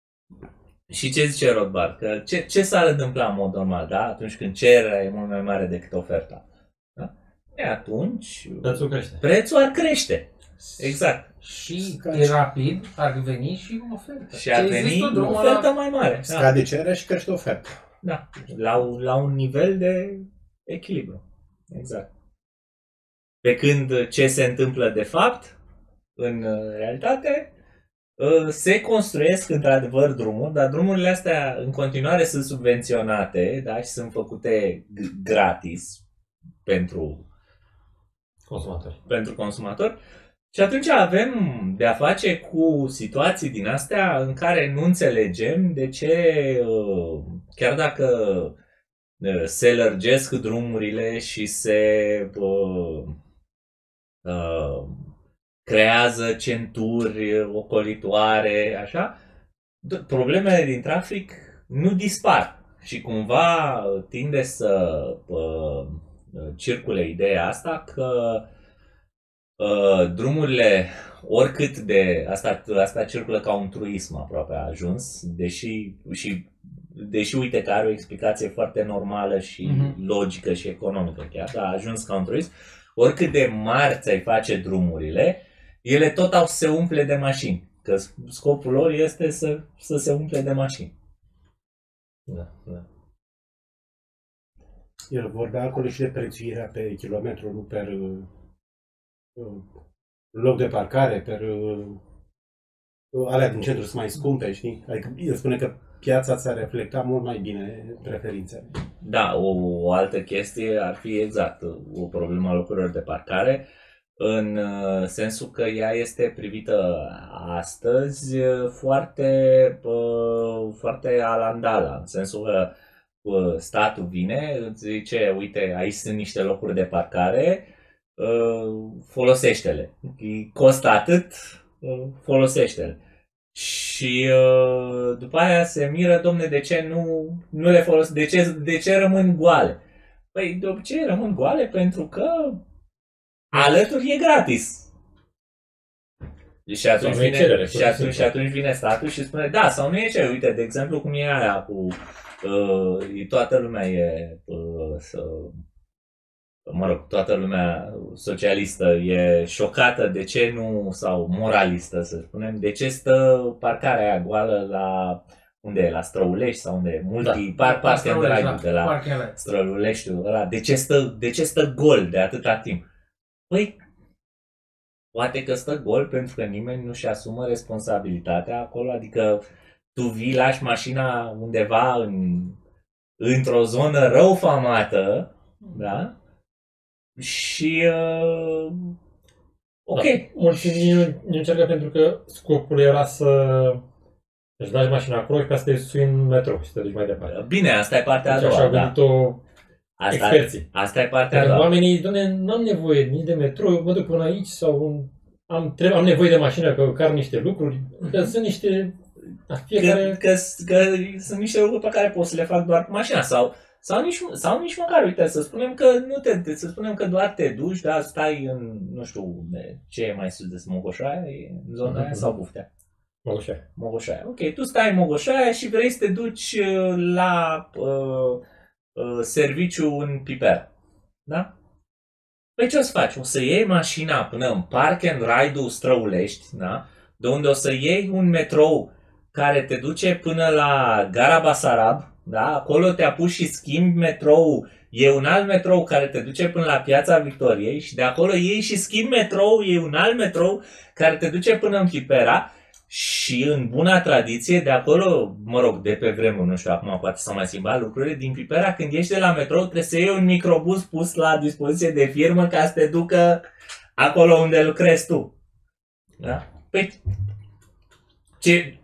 Și ce zice Rothbard? Că ce, ce s-ar întâmpla în mod normal, da? Atunci când cererea e mult mai mare decât oferta. Da? E atunci Prețul crește. prețul ar crește. Exact. Și Scade. e rapid, ar veni și o ofertă. Și ar Ce veni există o drumul ofertă ăla? mai mare. Da. Scade cererea și crește oferta. Da. La, un- la un nivel de echilibru. Exact. Pe când ce se întâmplă de fapt, în uh, realitate, uh, se construiesc într-adevăr drumuri, dar drumurile astea în continuare sunt subvenționate, da, și sunt făcute g- gratis pentru Consumatori. pentru consumatori. Și atunci avem de-a face cu situații din astea în care nu înțelegem de ce, uh, chiar dacă uh, se lărgesc drumurile și se uh, uh, creează centuri ocolitoare, așa, d- problemele din trafic nu dispar. Și cumva tinde să uh, circule ideea asta că uh, drumurile, oricât de... Asta, asta circulă ca un truism aproape a ajuns, deși, și, deși uite că are o explicație foarte normală și Mhm. logică și economică chiar, dar a ajuns ca un truism. Oricât de mari ți-ai face drumurile, ele tot au să se umple de mașini. Că scopul lor este să, să se umple de mașini. Da, da. El vorbea acolo și de prețuirea pe kilometru, nu per uh, uh, loc de parcare, per uh, alea din centru sunt mai scumpe, știi? Adică el spune că piața ți-a reflectat mult mai bine preferințele. Da, o, o altă chestie ar fi exact o problemă a locurilor de parcare, în uh, sensul că ea este privită astăzi uh, foarte, uh, foarte alandala, în sensul că uh, statul vine, îți zice, uite, aici sunt niște locuri de parcare, uh, folosește-le. Costă atât, uh, folosește-le. Și uh, după aia se miră, domne, de ce nu, nu le folos, de ce, de ce rămân goale? Păi de obicei rămân goale pentru că alături e gratis. Și atunci, Sau nu e vine, cerere, și, pur și atunci, și simplu. atunci vine statul și spune, da, sau nu e cerere. Uite, de exemplu, cum e aia cu uh, toată lumea e uh, să, mă rog, toată lumea socialistă e șocată de ce nu, sau moralistă să spunem, de ce stă parcarea aia goală la, unde e, la Străulești sau unde e, multi, Da. par, parcă Străulești, dragul de la Parcă ăla. Străuleștiul ăla, de ce, stă, de ce stă gol de atâta timp? Păi, poate că stă gol pentru că nimeni nu-și asumă responsabilitatea acolo, adică tu vii, lași mașina undeva în, într-o zonă rău famată, da? Și uh, Ok. Da. Mulți nu, nu încercă pentru că scopul era să își lași mașina acolo și ca să te sui în metrou și să te duci mai departe. Bine, asta e partea a Deci doua. așa au Da. gândit-o Asta, experții. asta e partea a Adică doua. oamenii, doamne, nu am nevoie nici de metrou, eu mă duc până aici sau am, trebuie, am nevoie de mașină că car niște lucruri, că sunt niște... Da, fiecare... Că, că, că sunt niște lucruri pe care poți să le fac doar cu mașina sau, sau, nici, sau nici măcar, uite, să spunem că nu te, să spunem că doar te duci, dar stai în, nu știu, ce e mai sus de Mogoșoaia, e în zona aia sau Buftea? Mogoșoaia. Mogoșoaia. Ok, tu stai în Mogoșoaia și vrei să te duci la uh, uh, serviciu în Piper, da? Păi ce o să faci? O să iei mașina până în Park and Ride-ul Străulești, da? De unde o să iei un metrou care te duce până la Gara Basarab, da? Acolo te apuci și schimbi metrou. E un alt metrou care te duce până la Piața Victoriei și de acolo iei și schimbi metrou, e un alt metrou care te duce până în Pipera și în buna tradiție de acolo, mă rog, de pe vremuri, nu știu, acum poate s-au mai schimbat lucrurile, din Pipera când ieși de la metrou trebuie să iei un microbus pus la dispoziție de firmă ca să te ducă acolo unde lucrezi tu. Da? Păi, ce,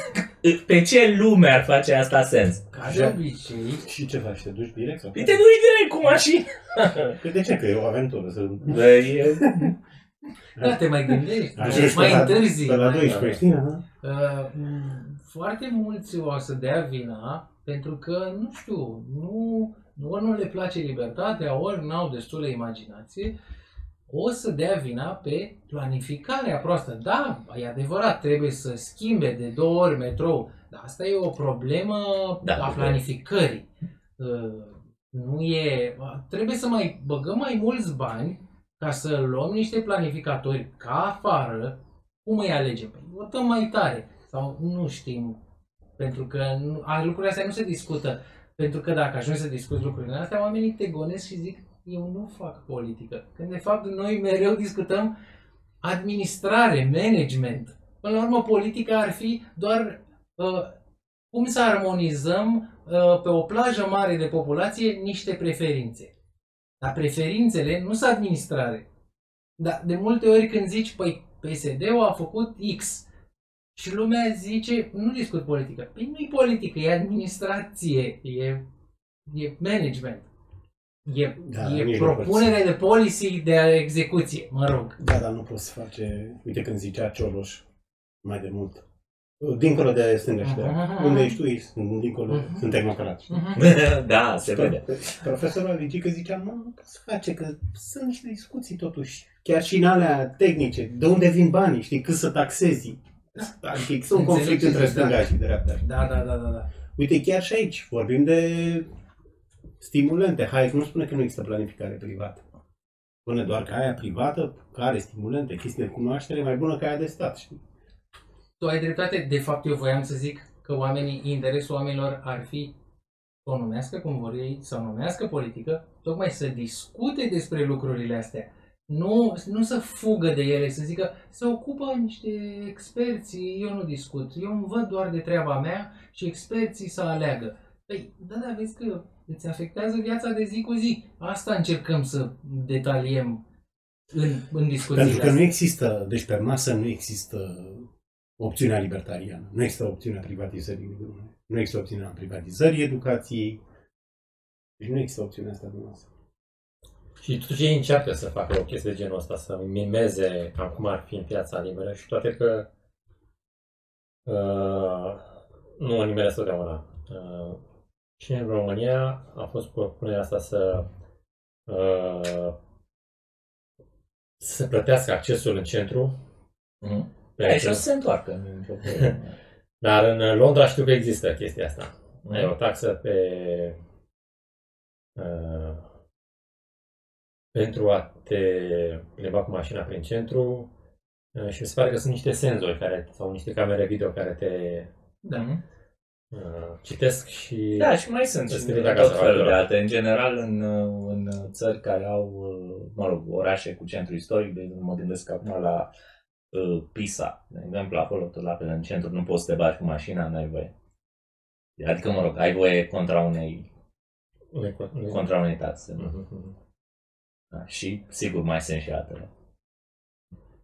pe ce lume ar face asta sens? Ca de obicei, Și ce faci? Te duci direct? Sau? Păi te duci direct cu mașina. Păi de ce? Că e o aventură. Să... Bă, e... da, te mai gândești, Ajungi mai pe la- întârzi. Pe la mai- doisprezece, știi? Aha. Uh, m, foarte mulți o să dea vina pentru că, nu știu, nu, ori nu le place libertatea, ori n-au destulă imaginație, o să dea vina pe planificarea proastă. Da, e adevărat, trebuie să schimbe de două ori metrou, dar asta e o problemă Da, a planificării. Uh, nu e, trebuie să mai băgăm mai mulți bani ca să luăm niște planificatori ca afară. Cum îi alegem? Păi votăm mai tare. Sau nu știm. Pentru că nu, a, lucrurile astea nu se discută. Pentru că dacă ajungi să discuți lucrurile astea, oamenii te gonesc și zic eu nu fac politică. Când de fapt noi mereu discutăm administrare, management. Până la urmă politica ar fi doar uh, cum să armonizăm uh, pe o plajă mare de populație niște preferințe. Dar preferințele nu sunt administrare. Dar de multe ori când zici, păi P S D-ul a făcut X și lumea zice, nu discut politică. Păi nu-i politică, e administrație, e, e management. E, Da, e nici nu propunere de policy de execuție, mă rog. Da, dar nu poți face... Uite când zicea Cioloș mai de mult. Dincolo de stânga și de Aha. unde ești tu, ești, dincolo, Mhm. sunt tehnocrați. Da, se vede. Profesorul Aligică zicea, mă, nu poți face, că sunt niște discuții totuși. Chiar și în alea tehnice, de unde vin banii, știi, cât să taxezi. Adică există un conflict între stânga și dreapta. Da, da, da, da, da. Uite, chiar și aici vorbim de stimulente. Hai, nu spune că nu există planificare privată. Spune doar că aia privată, care are stimulente, chestii de cunoaștere, mai bună ca aia de stat, știi? Tu ai dreptate, de fapt eu voiam să zic că oamenii, interesul oamenilor ar fi să o numească cum vor ei, să o numească politică, tocmai să discute despre lucrurile astea. Nu, nu să fugă de ele, să zică, se ocupă niște experți, eu nu discut, eu îmi văd doar de treaba mea și experții să aleagă. Păi, da, da, vezi că îți afectează viața de zi cu zi. Asta încercăm să detaliem în, în discuțiile Pentru că nu astea. există, deci pe masă nu există opțiunea libertariană. Nu există opțiunea privatizării. Nu există opțiunea privatizării educației. Deci nu există opțiunea asta de masă. Și totuși ei încearcă să facă o chestie de genul ăsta, să mimeze cam cum ar fi în piața liberă și toate că uh, nu o nimeresc totdeauna. Uh, și în România a fost propunerea asta să uh, să se plătească accesul în centru. Mhm. Pentru- E, și o să se întoarcă. nu e nicio problemă. Dar în Londra știu că există chestia asta. Mhm. Ai o taxă pe uh, pentru a te plimba cu mașina prin centru uh, și mi se pare că sunt niște senzori care, sau niște camere video care te Da. Mhm. uh, citesc și Da, și mai sunt Îți și trimite tot acasă felul de factura. alte. În general, în, în țări care au, mă rog, orașe cu centru istoric, de exemplu, mă gândesc acum la uh, Pisa, de exemplu, acolo, tot la fel, în centru, nu poți să te bagi cu mașina, n-ai voie. Adică, mă rog, ai voie contra unei, unei- unei- contra unei taxe. Mhm, mhm. Da, și, sigur, mai sunt și altele.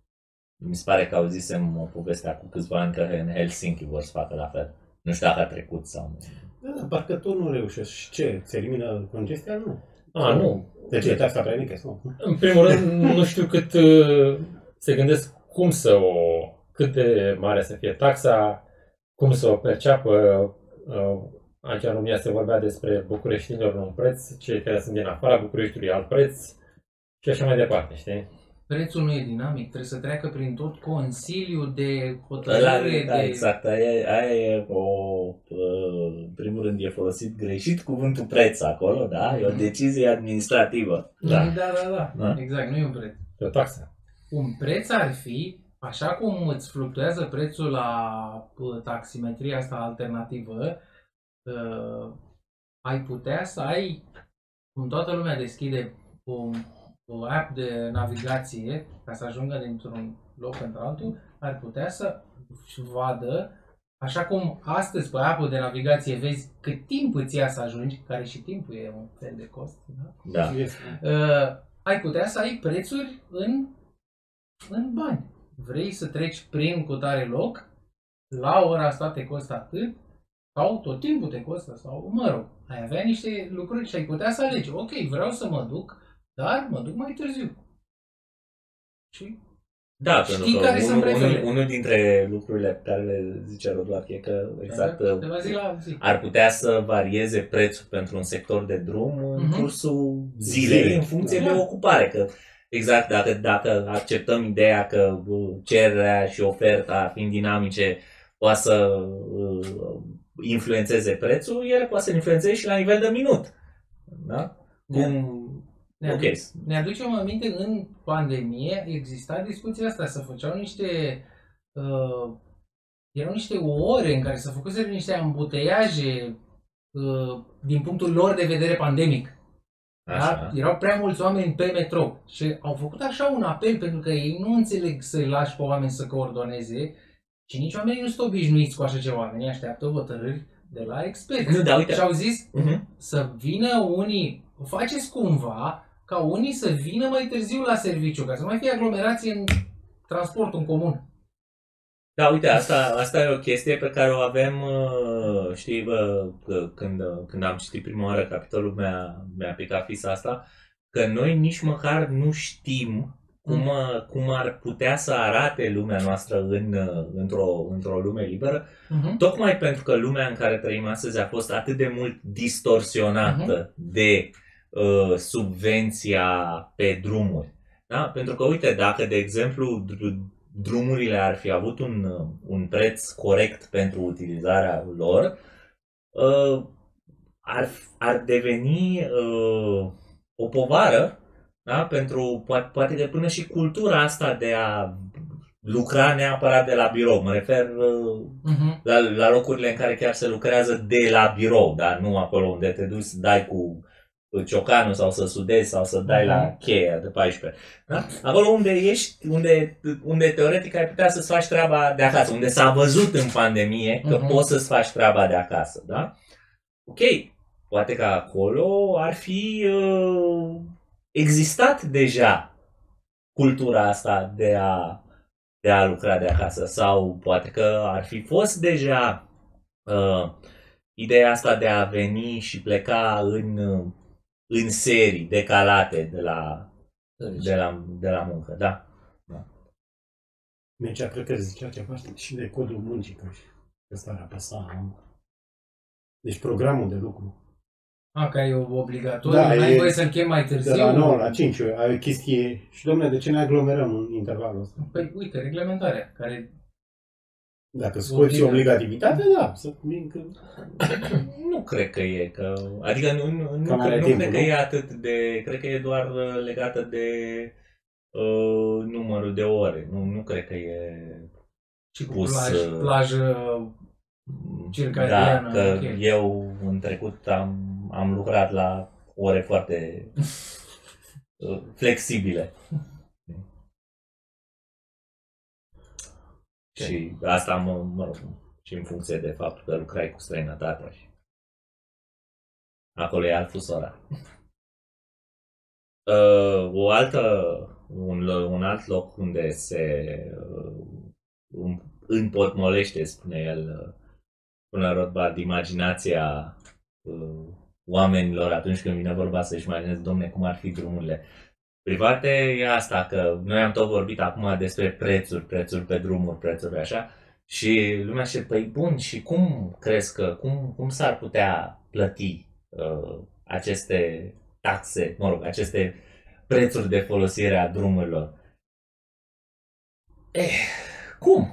Mi se pare că auzisem o poveste cu câțiva ani că în Helsinki vor să facă la fel. Nu știu dacă a trecut sau nu. Da, dar parcă tot nu reușesc. Și ce? Se elimină congestia? Nu. A, nu. De ce? Taxa prea mică? Nu. În primul rând, nu știu cât uh, se gândesc cum să o, cât de mare să fie taxa, cum să o perceapă. Uh, aici în România se vorbea despre bucureștinilor un preț, cei care sunt din afara Bucureștiului alt preț și așa mai departe, știi? Prețul nu e dinamic, trebuie să treacă prin tot consiliul de Ăla, hotărâre, da, de... exact, aia, aia e o, în primul rând e folosit greșit cuvântul preț acolo, da? E o decizie administrativă. Da, Da. da, da, da. Da. Exact, nu e un preț. E o taxă. Un preț ar fi, așa cum îți fluctuează prețul la uh, taximetria asta alternativă, uh, ai putea să ai, cum toată lumea deschide un, un app de navigație ca să ajungă dintr-un loc într-altul, ar putea să vadă, așa cum astăzi pe app de navigație vezi cât timp îți ia să ajungi, care și timpul e un fel de cost, da? Da. Uh, ai putea să ai prețuri în, în bani. Vrei să treci prin cutare loc, la ora asta te costă atât, sau tot timpul te costă, sau mă rog, ai avea niște lucruri și ai putea să alegi. Ok, vreau să mă duc, dar mă duc mai târziu. Și Da, știi pentru că care sunt unul, prețurile. unul, unul dintre lucrurile pe care le zice Rodoar e că exact de la zi la zi. ar putea să varieze prețul pentru un sector de drum în Mhm. cursul zilei, Zilei. în funcție Da. de ocupare. Că exact, dacă, dacă acceptăm ideea că bă, cererea și oferta, fiind dinamice, poate să uh, influențeze prețul, ele poate să influențeze și la nivel de minut. Da? Cum... Ne, Ok. aduc, ne aducem aminte, în pandemie exista discuția asta, să făceau niște, uh, erau niște ore în care se făcuseră niște ambuteiaje uh, din punctul lor de vedere pandemic. Da? Așa. Erau prea mulți oameni pe metrou și au făcut așa un apel pentru că ei nu înțeleg să-i lași pe oameni să coordoneze și nici oamenii nu sunt obișnuiți cu așa ceva. Oamenii așteaptă hotărâri de la experți. Nu, da, uite. Și au zis Uh-huh. să vină unii, faceți cumva ca unii să vină mai târziu la serviciu, ca să nu mai fie aglomerație în transportul în comun. Da, uite, asta, asta e o chestie pe care o avem, uh, știi, bă, că când, când am citit prima oară capitolul, mi-a, mi-a picat fisa asta, că noi nici măcar nu știm cum, Mm. cum ar putea să arate lumea noastră în, într-o, într-o lume liberă, Uh-huh. tocmai pentru că lumea în care trăim astăzi a fost atât de mult distorsionată de uh, subvenția pe drumuri. Da? Pentru că, uite, dacă, de exemplu, dr- drumurile ar fi avut un, un preț corect pentru utilizarea lor, uh, ar, ar deveni uh, o povară, da? Pentru, poate, poate că până și cultura asta de a lucra neapărat de la birou. Mă refer uh, Uh-huh. la, la locurile în care chiar se lucrează de la birou, dar nu acolo unde te duci să dai cu ciocanul sau să sudezi sau să dai la cheia de paisprezece. Da? Acolo unde ești, unde, unde teoretic ai putea să-ți faci treaba de acasă, unde s-a văzut în pandemie că Mhm. poți să-ți faci treaba de acasă. Da? Ok, poate că acolo ar fi uh, existat deja cultura asta de a, de a lucra de acasă sau poate că ar fi fost deja uh, ideea asta de a veni și pleca în, în serii decalate de la, de la, de la muncă. Da. Mergea, cred că zicea ceva și de codul muncii, că ăsta ar apăsa. Deci programul de lucru. A, că e obligatoriu, Da, da, n-ai e- voie să-l chem mai târziu. De la nouă la cinci ai o chestie. Și domnule, de ce ne aglomerăm în intervalul ăsta? Păi, uite, reglementarea, care... Dacă scoți Obligat. obligativitatea, da. Să, că... Nu cred că e, că, adică nu, nu, nu, Cam are cred, nu timpul, cred că nu? e atât de, cred că e doar uh, legată de uh, numărul de ore. Nu, nu cred că e Și cu pus, plaj, uh, plajă... Da, Circadiană, că ok. eu în trecut am, am lucrat la ore foarte uh, flexibile. Și asta mă, mă rog, și în funcție de faptul că lucrai cu străinătatea și acolo e alt fus orar. Uh, o altă un, lo- un alt loc unde se uh, împotmolește, spune el, uh, până Rothbard, imaginația uh, oamenilor atunci când vine vorba să-și imagineze, domne, cum ar fi drumurile private, e asta, că noi am tot vorbit acum despre prețuri, prețuri pe drumuri, prețuri pe așa, și lumea zice, păi bun, și cum crezi că, cum, cum s-ar putea plăti uh, aceste taxe, mă rog, aceste prețuri de folosire a drumurilor? Eh, cum?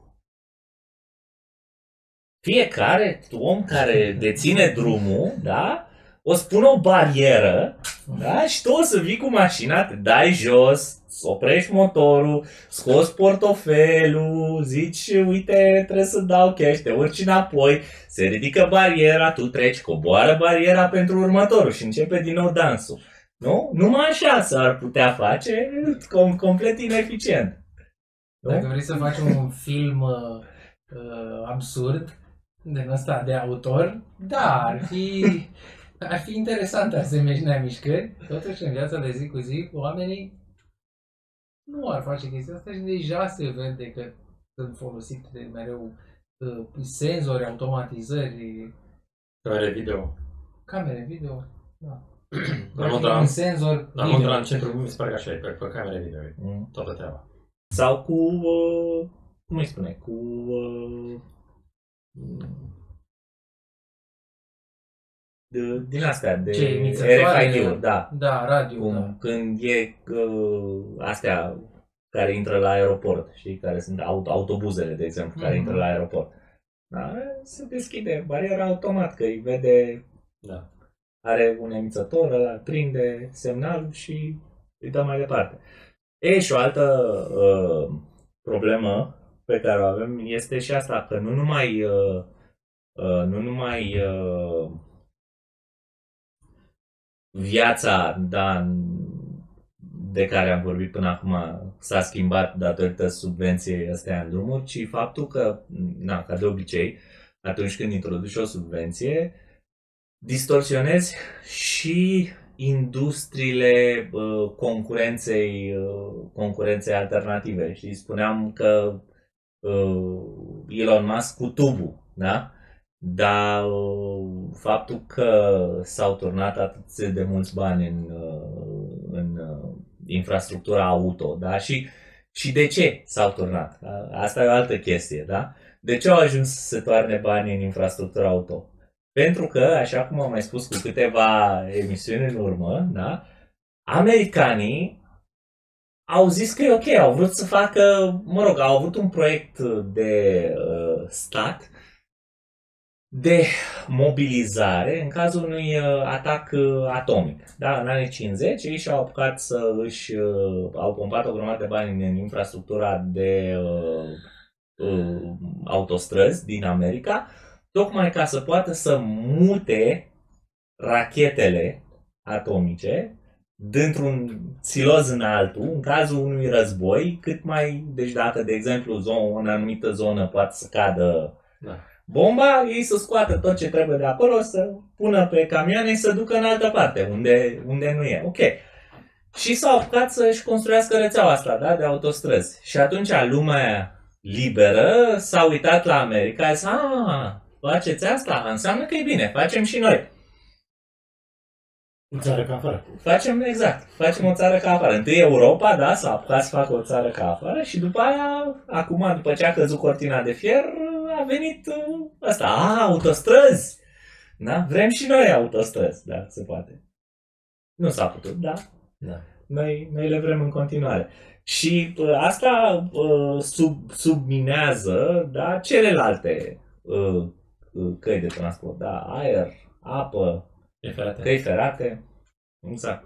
Fiecare om care deține drumul, da, o să pună o barieră, da, și tu o să vii cu mașina, te dai jos, oprești motorul, scoți portofelul, zici, uite, trebuie să dau cash, te urci înapoi, se ridică bariera, tu treci, coboară bariera pentru următorul și începe din nou dansul. Nu? Numai așa s-ar putea face, com- complet ineficient. Nu? Dacă vrei să faci un film uh, uh, absurd, din ăsta de autor, da, ar fi, ar fi interesant asemenea mișcări. Totuși, în viața de zi cu zi, oamenii nu ar face chestia asta și deja se vede că sunt folosite de mereu uh, senzori, automatizări, Camere video. camere video. Da. Dar Ar fi la un senzor Dar video. la în centru mi se pare că așa e, pe, pe camere video, e Mm. toată treaba. Sau cu, uh, cum îi spune, cu uh, de, din astea, de Ce, R inițiatoare? F I D-uri, da. Da, radio, Cum, da. când e uh, astea care intră la aeroport, știi, care sunt aut- autobuzele, de exemplu, care Mhm. intră la aeroport. Da, se deschide bariera automat, că îi vede, Da. are un emițător, ăla prinde semnalul și îi dă mai departe. E, și o altă uh, problemă pe care o avem este și asta, că nu numai, uh, uh, nu numai uh, viața, da, de care am vorbit până acum s-a schimbat datorită subvenției astea în drumuri, ci faptul că, na, ca de obicei, atunci când introduci o subvenție, distorsionezi și industriile uh, concurenței, uh, concurenței alternative. Și spuneam că uh, Elon Musk cu tubul, da? Dar uh, faptul că s-au turnat atât de mulți bani în, uh, în uh, infrastructura auto, da? Și, și de ce s-au turnat? Asta e o altă chestie, da? De ce au ajuns să se toarne bani în infrastructura auto? Pentru că, așa cum am mai spus cu câteva emisiuni în urmă, da? Americanii au zis că e ok, au vrut să facă, mă rog, au avut un proiect de uh, stat de mobilizare în cazul unui uh, atac uh, atomic. Da, în anii cincizeci ei și-au apucat să își, uh, au pompat o grămadă de bani în infrastructura de uh, uh, autostrăzi din America, tocmai ca să poată să mute rachetele atomice dintr-un siloz în altul, în cazul unui război, cât mai, deci dacă, de exemplu, zon, în anumită zonă poate să cadă Da. bomba, ei să scoată tot ce trebuie de acolo, să pună pe camioane și să ducă în altă parte, unde, unde nu e. Ok. Și s-au apucat să-și construiască rețeaua asta, da, de autostrăzi. Și atunci lumea liberă s-a uitat la America și a zis, a, faceți asta? Înseamnă că e bine, facem și noi. O țară ca afară. Facem, exact, facem o țară ca afară. Întâi Europa, da, s-a apucat să facă o țară ca afară și după aia, acum, după ce a căzut cortina de fier, a venit uh, asta, a, autostrăzi. Da? Vrem și noi autostrăzi, da, se poate. Nu s-a putut, da? Da. Noi, noi le vrem în continuare. Și uh, asta uh, sub, subminează, da, celelalte uh, uh, căi de transport, da, aer, apă, E ferate. căi ferate. Exact.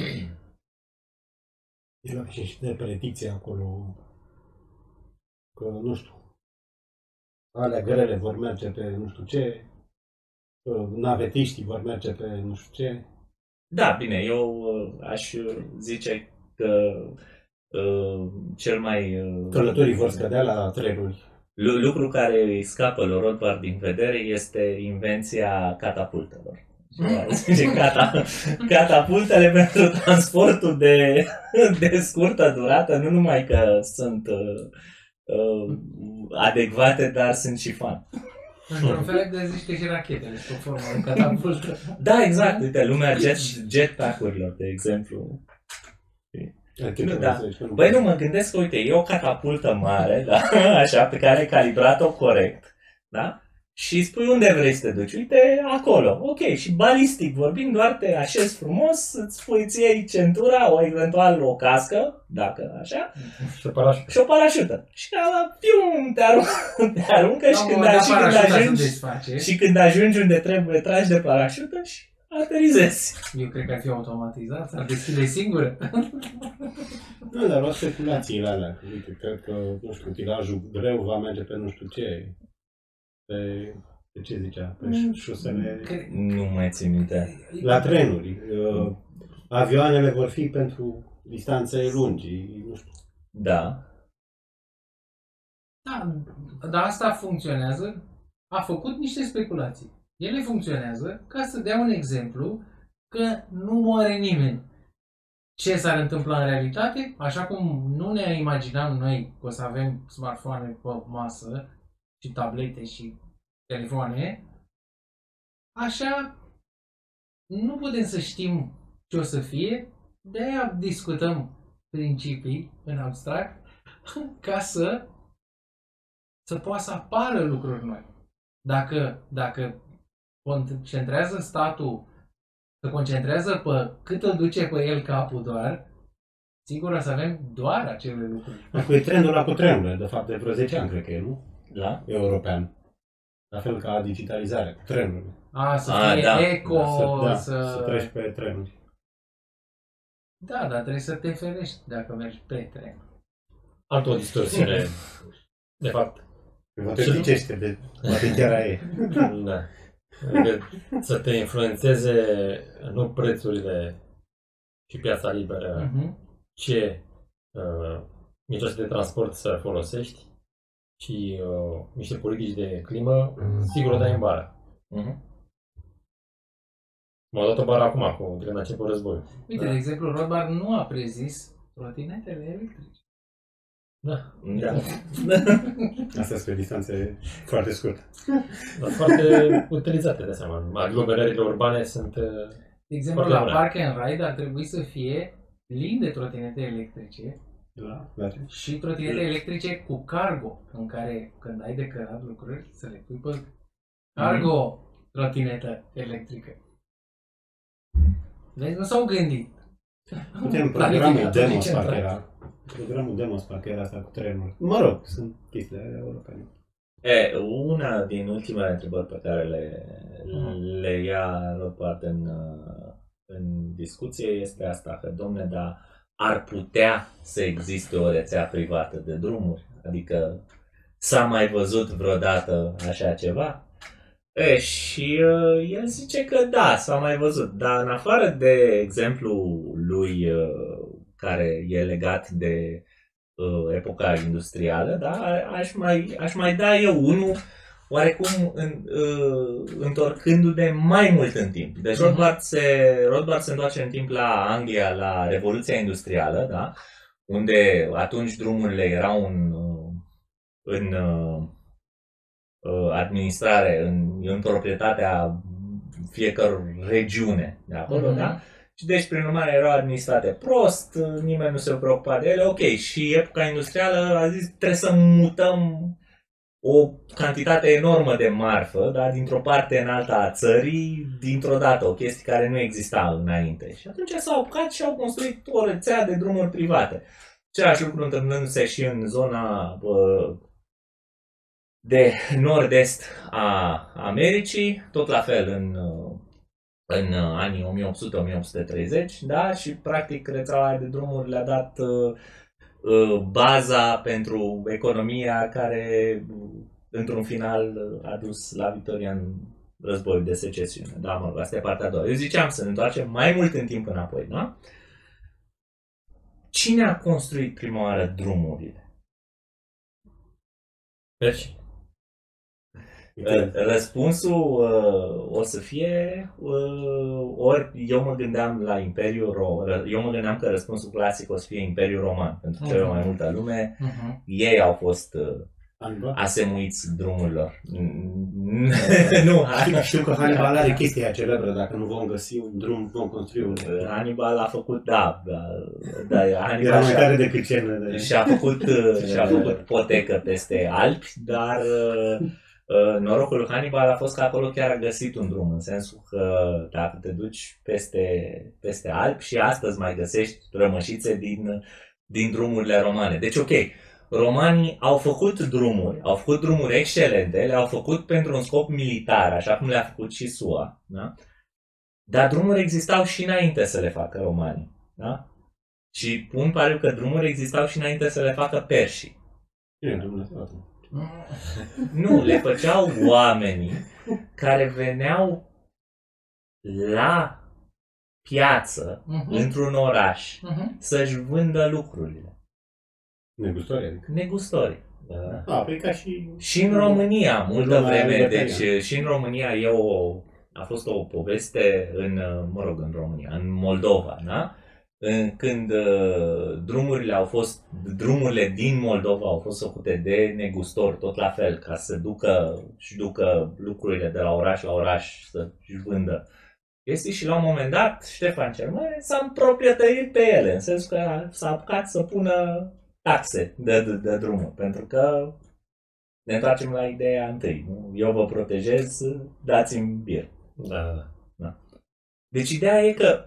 Era și de predicție acolo că, nu știu, alea grele vor merge pe nu știu ce, că navetiștii vor merge pe nu știu ce. Da, bine, eu uh, aș zice că uh, cel mai... Uh, Călătorii vor scădea la trenuri. lu- lucru care îi scapă lui Rothbard din vedere este invenția catapultelor. Zice, cata, catapultele pentru transportul de, de scurtă durată, nu numai că sunt uh, uh, adecvate, dar sunt și fan. Într-un fel de zici că și rachetele sub formă de catapultă. Da, exact. Uite, lumea jet, jetpack-urilor, de exemplu. Nu, da. Băi, nu, mă gândesc că, uite, e o catapultă mare, da? Așa, pe care ai calibrat-o corect, da? Și îi spui unde vrei să te duci. Uite, acolo. Ok, și balistic vorbind, doar te așezi frumos, îți pui, îți iei centura, o eventual o cască, dacă așa, Și o parașută. și o parașută. Și ala, pium, te aruncă, te aruncă și, când, Da, și, când ajungi, desface. și când ajungi unde trebuie, tragi de parașută și aterizezi. Eu cred că ar fi automatizat, ar deschide singură. Nu, dar o speculațiile alea. Uite, cred că, nu știu, utilajul greu va merge pe nu știu ce. Pe, pe ce zicea? Pe șosele. Nu mai țin minte. La trenuri. Uh, avioanele vor fi pentru distanțe lungi. Nu știu. Da. Da, dar asta funcționează. A făcut niște speculații. Ele funcționează ca să dea un exemplu că nu moare nimeni. Ce s-ar întâmpla în realitate? Așa cum nu ne imaginam noi că o să avem smartphone pe masă și tablete și telefoane, așa nu putem să știm ce o să fie, de-aia discutăm principii în abstract ca să să poată să apară lucruri noi. Dacă, dacă concentrează statul, se concentrează pe cât îl duce pe el capul doar, sigur o să avem doar acele lucruri. Acum e trendul ăla cu trenurile, de fapt, de vreo zece ani, cred că e, nu? Da? European. La fel ca digitalizarea, cu trenurile. A, să A, fie da. eco, Da, să, da, să... să treci pe trenuri. Da, dar trebuie să te ferești dacă mergi pe tren. Altă o distorsiune. De fapt, Vă te zicește de poate chiar aia e. da. Adică să te influențeze nu prețurile și piața liberă, Uh-huh. ce uh, mijloace de transport să folosești și uh, niște politici de climă, sigur o dai în bară. Uh-huh. M-au dat o bară acum, cu când a început războiul. Uite, Da. de exemplu, Rothbard nu a prezis trotinetele electrice. Da. Da. Asta sunt pe distanțe foarte scurte. Dar foarte utilizate, de seama. Aglomerările urbane sunt... uh, De exemplu, Foarte la bune. Park and Ride ar trebui să fie plin de trotinete electrice Da, da. și trotinete electrice cu cargo, în care când ai de cărat lucruri, să le pui pe cargo trotinetă electrică. Vezi, nu s-au gândit. Putem programul Planificatorii Demos, centrali. parcă era. Programul Demos, parcă era asta cu trenuri. Mă rog, sunt chestiile europene. E, una din ultimele întrebări pe care le, le ia Rothbard în, uh, în discuție este asta, că, domne, dar ar putea să existe o rețea privată de drumuri? Adică s-a mai văzut vreodată așa ceva? E, și uh, el zice că da, s-a mai văzut, dar în afară de exemplu lui uh, care e legat de uh, epoca industrială, da, aș mai, aș mai da eu unul oarecum în, uh, întorcându-ne mai mult în timp. Deci Rothbard se, Rothbard se întoarce în timp la Anglia, la Revoluția Industrială, da, unde atunci drumurile erau în, uh, în uh, administrare, în, în proprietatea fiecăror regiune de acolo, Mhm. da? Și deci, prin urmare, erau administrate prost, nimeni nu se preocupa de ele, ok. Și epoca industrială a zis, trebuie să mutăm o cantitate enormă de marfă, da? Dintr-o parte în alta a țării, dintr-o dată, o chestie care nu exista înainte. Și atunci s-au apucat și au construit o rețea de drumuri private. Același lucru întâmplându-se și în zona bă, de nord-est a Americii, tot la fel în, în anii o mie opt sute - o mie opt sute treizeci, da? Și practic rețeaua de drumuri le-a dat uh, uh, baza pentru economia care într-un final a dus la victoria în războiul de secesiune. Da, mă rog, asta e partea a doua. Eu ziceam să ne întoarcem mai mult în timp înapoi, da? Cine a construit prima oară drumurile? Deci, Răspunsul uh, o să fie uh, ori eu mă gândeam la Imperiul Roman, eu mă gândeam că răspunsul clasic o să fie Imperiul Roman, pentru că uh-huh. mai multă lume, uh-huh. ei au fost uh, asemuiți drumurilor. Nu, știu că Hannibal are chestia celebră, dacă nu vom găsi un drum, vom construi un. Hannibal a făcut, da, da, da Hannibal era mai tare decât cel de... și-a făcut, și-a făcut potecă peste Alpi, dar Uh, norocul lui Hannibal a fost că acolo chiar a găsit un drum, în sensul că dacă te duci peste, peste Alpi și astăzi mai găsești rămășițe din, din drumurile romane. Deci ok, romanii au făcut drumuri, au făcut drumuri excelente, le-au făcut pentru un scop militar, așa cum le-a făcut și S U A, da? Dar drumuri existau și înainte să le facă romanii, da? Și pun pariu că drumuri existau și înainte să le facă perșii. E, Dumnezeu. Nu, le făceau oamenii care veneau la piață, uh-huh. într-un oraș, uh-huh. să-și vândă lucrurile. Negustori, adică? Negustori. Da. A, păi ca și... Și în România, multă vreme, deci și în România e o, a fost o poveste în, mă rog, în România, în Moldova, da? Când uh, drumurile au fost, drumurile din Moldova au fost făcute de negustori, tot la fel, ca să ducă și ducă lucrurile de la oraș la oraș, să-și vândă chestii și la un moment dat Ștefan cel Mare s-a împroprietărit pe ele, în sensul că s-a apucat să pună taxe de, de, de drumuri, pentru că ne întoarcem la ideea întâi, nu? Eu vă protejez, dați-mi bir. Da. Da. Deci ideea e că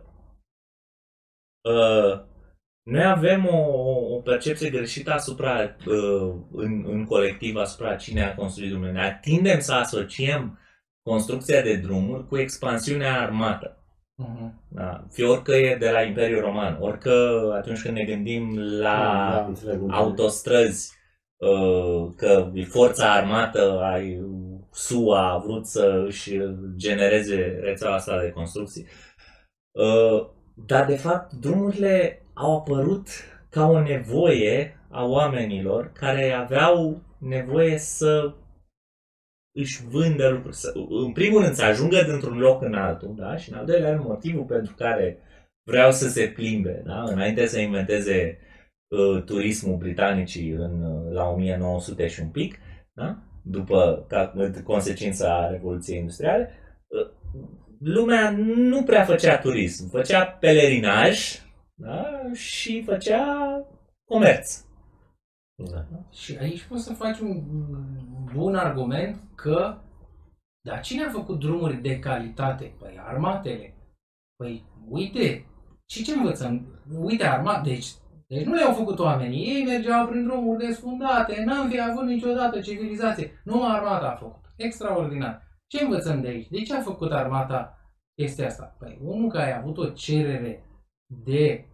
Uh, noi avem o, o percepție greșită asupra, uh, în, în colectiv, asupra cine a construit drumurile. Ne tindem să asociem construcția de drumuri cu expansiunea armată. Uh-huh. Da? Fie orică e de la Imperiul Roman, orică atunci când ne gândim la da, da, autostrăzi, uh, că forța armată ai S U A a vrut să își genereze rețeaua asta de construcții. Uh, Dar, de fapt, drumurile au apărut ca o nevoie a oamenilor care aveau nevoie să își vândă lucruri. Să, în primul rând, să ajungă dintr-un loc în altul, da? Și în al doilea rând, motivul pentru care vreau să se plimbe, da? Înainte să inventeze uh, turismul britanicii în, la o mie nouă sute și un pic, da? După ca, consecința Revoluției Industriale, uh, lumea nu prea făcea turism, făcea pelerinaj, da? Și făcea comerț. Da. Și aici poți să faci un bun argument că, dar cine a făcut drumuri de calitate? Păi armatele. Păi uite, și ce învățăm? Uite, armat, deci, deci nu le-au făcut oamenii, ei mergeau prin drumuri desfundate, n-am fi avut niciodată civilizație, numai armata a făcut. Extraordinar. Ce învățăm de aici? De ce a făcut armata chestia asta? Păi unul care a avut o cerere de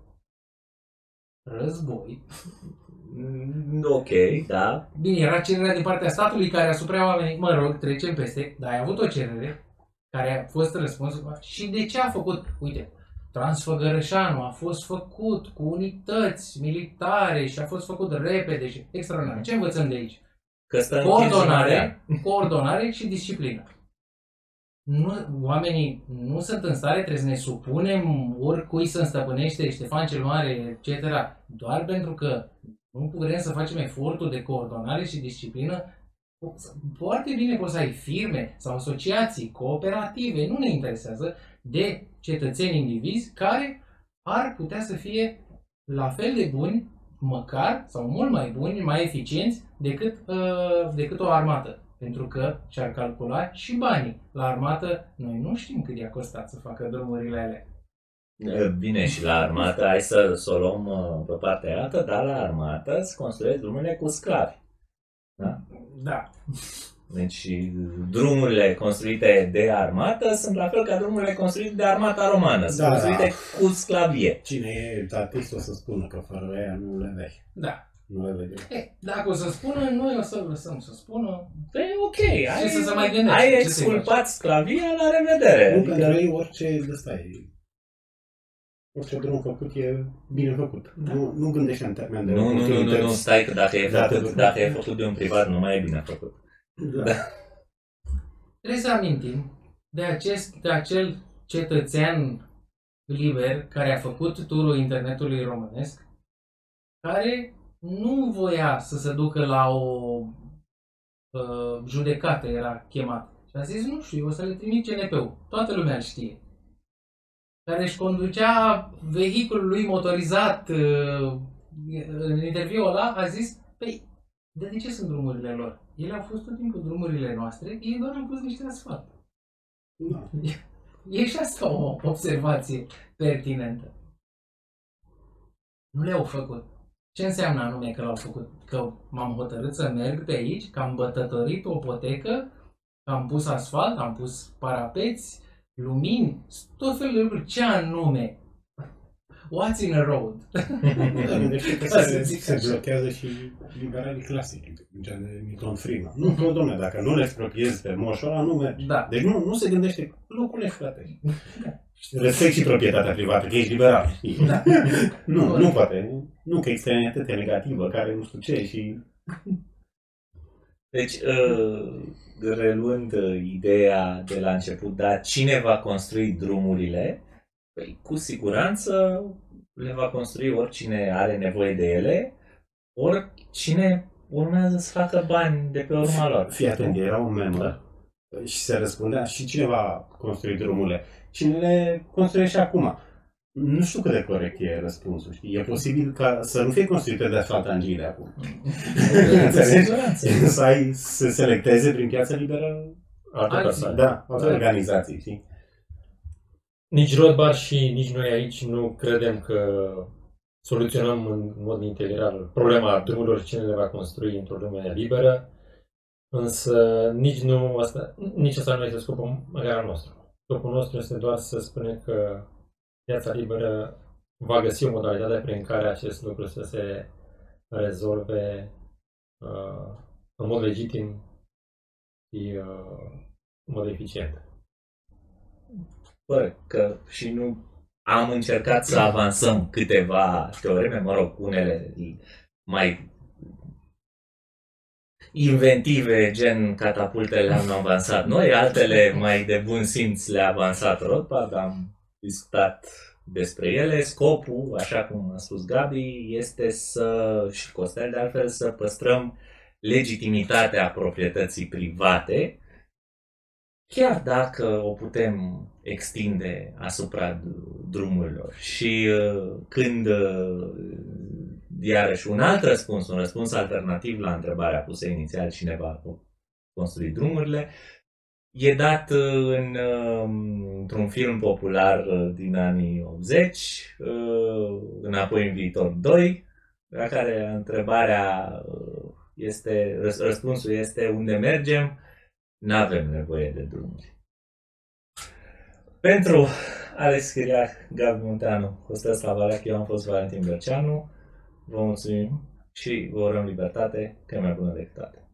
război. Ok, da. Bine, era cererea din partea statului care asupra oamenii, mă rog, trecem peste, dar ai avut o cerere care a fost răspunsul. Și de ce a făcut? Uite, Transfăgărășanu a fost făcut cu unități militare și a fost făcut repede și extraordinar. Ce învățăm de aici? Că stă coordonare, coordonare și disciplină. Nu, oamenii nu sunt în stare, trebuie să ne supunem oricui să înstăpânește Ștefan cel Mare, et cetera. Doar pentru că nu putem să facem efortul de coordonare și disciplină. Foarte bine poți să ai firme sau asociații, cooperative, nu ne interesează, de cetățeni indivizi care ar putea să fie la fel de buni, măcar, sau mult mai buni, mai eficienți decât, uh, decât o armată. Pentru că și-ar calcula și banii. La armată, noi nu știm cât i-a costat să facă drumurile alea. Bine, și la armată, hai să, să o luăm pe partea altă, dar la armată se construiesc drumurile cu sclavi. Da? Da. Deci drumurile construite de armată sunt la fel ca drumurile construite de armata romană. Sunt da, construite da. cu sclavie. Cine e artist o să spună că fără aia nu le vei. Da. Nu le vedem. E, dacă o să spună, noi o să lăsăm să spună. E ok, ai, să se mai gândește. Ai exculpat sclavia, la revedere. Nu, pentru ei orice de ăsta e. Orice drum făcut e bine făcut. Da. Nu, nu gândește în termen de Nu, nu, nu, nu, nu, stai că dacă e, făcut, dacă e făcut de un privat, nu mai e bine făcut. Da. Da. trebuie să amintim de, acest, de acel cetățean liber care a făcut turul internetului românesc, care nu voia să se ducă la o uh, judecată, era chemat. Și a zis, nu știu, o să le trimit C N P-ul. Toată lumea îl știe. Care își conducea vehiculul lui motorizat uh, în interviul ăla, a zis, păi, de ce sunt drumurile lor? Ele au fost tot timpul drumurile noastre, ei doar au pus niște asfalt. Da. E și asta o observație pertinentă. Nu le-au făcut. Ce înseamnă anume că l-au făcut? Că m-am hotărât să merg pe aici, că am bătătorit o potecă, că am pus asfalt, am pus parapeți, lumini, tot felul de lucruri. Ce anume? What's in a road? Da, gândește că se, se blochează și liberalii clasici, gen de Milton Friedman. Nu, nu, domnule, dacă nu le expropriezi pe moșul ăla, nu mergi. Da. Deci nu, nu se gândește, loculești, frate. Respect și proprietatea privată, că ești liberal. Da. Nu, nu poate. Nu, că externalitate negativă, care nu știu ce și... Deci, uh, reluând uh, ideea de la început, da, cine va construi drumurile? Păi, cu siguranță le va construi oricine are nevoie de ele, oricine urmează să facă bani de pe urma lor. Fii atent, era un member și se răspundea și cine va construi drumurile. Cine le construiește acum? Nu știu cât de corect e răspunsul, știi? E posibil ca să nu fie construite de asfaltangile acum. Înțelegi? Să ai, să selecteze prin piață liberă Alte Alții. persoane. da, alte organizații, știi? Nici Rothbard și nici noi aici nu credem că soluționăm în mod integral problema drumurilor și cine le va construi într-o lume liberă, însă nici, nu asta, nici asta nu este scopul măcar al nostru. Scopul nostru este doar să spunem că piața liberă va găsi o modalitate prin care acest lucru să se rezolve uh, în mod legitim și uh, în mod eficient. Corect, că și nu am încercat să avansăm câteva teoreme, mă rog, unele mai inventive, gen catapultele le-am avansat noi, altele mai de bun simț le-a avansat Rothbard, am discutat despre ele. Scopul, așa cum a spus Gabi, este să, și Costel de altfel, să păstrăm legitimitatea proprietății private, chiar dacă o putem extinde asupra drumurilor. Și când, iarăși, un alt răspuns, un răspuns alternativ la întrebarea pusă inițial, cine va construi drumurile, e dat în, într-un film popular din anii optzeci, Înapoi în viitor doi, la care întrebarea este, răspunsul este unde mergem, n-avem nevoie de drumuri. Pentru Alex Chiriac, Gabi Munteanu, Costel Slavalac, eu am fost Valentin Berceanu, vă mulțumim și vă urăm libertate, că e mai bună decât toate.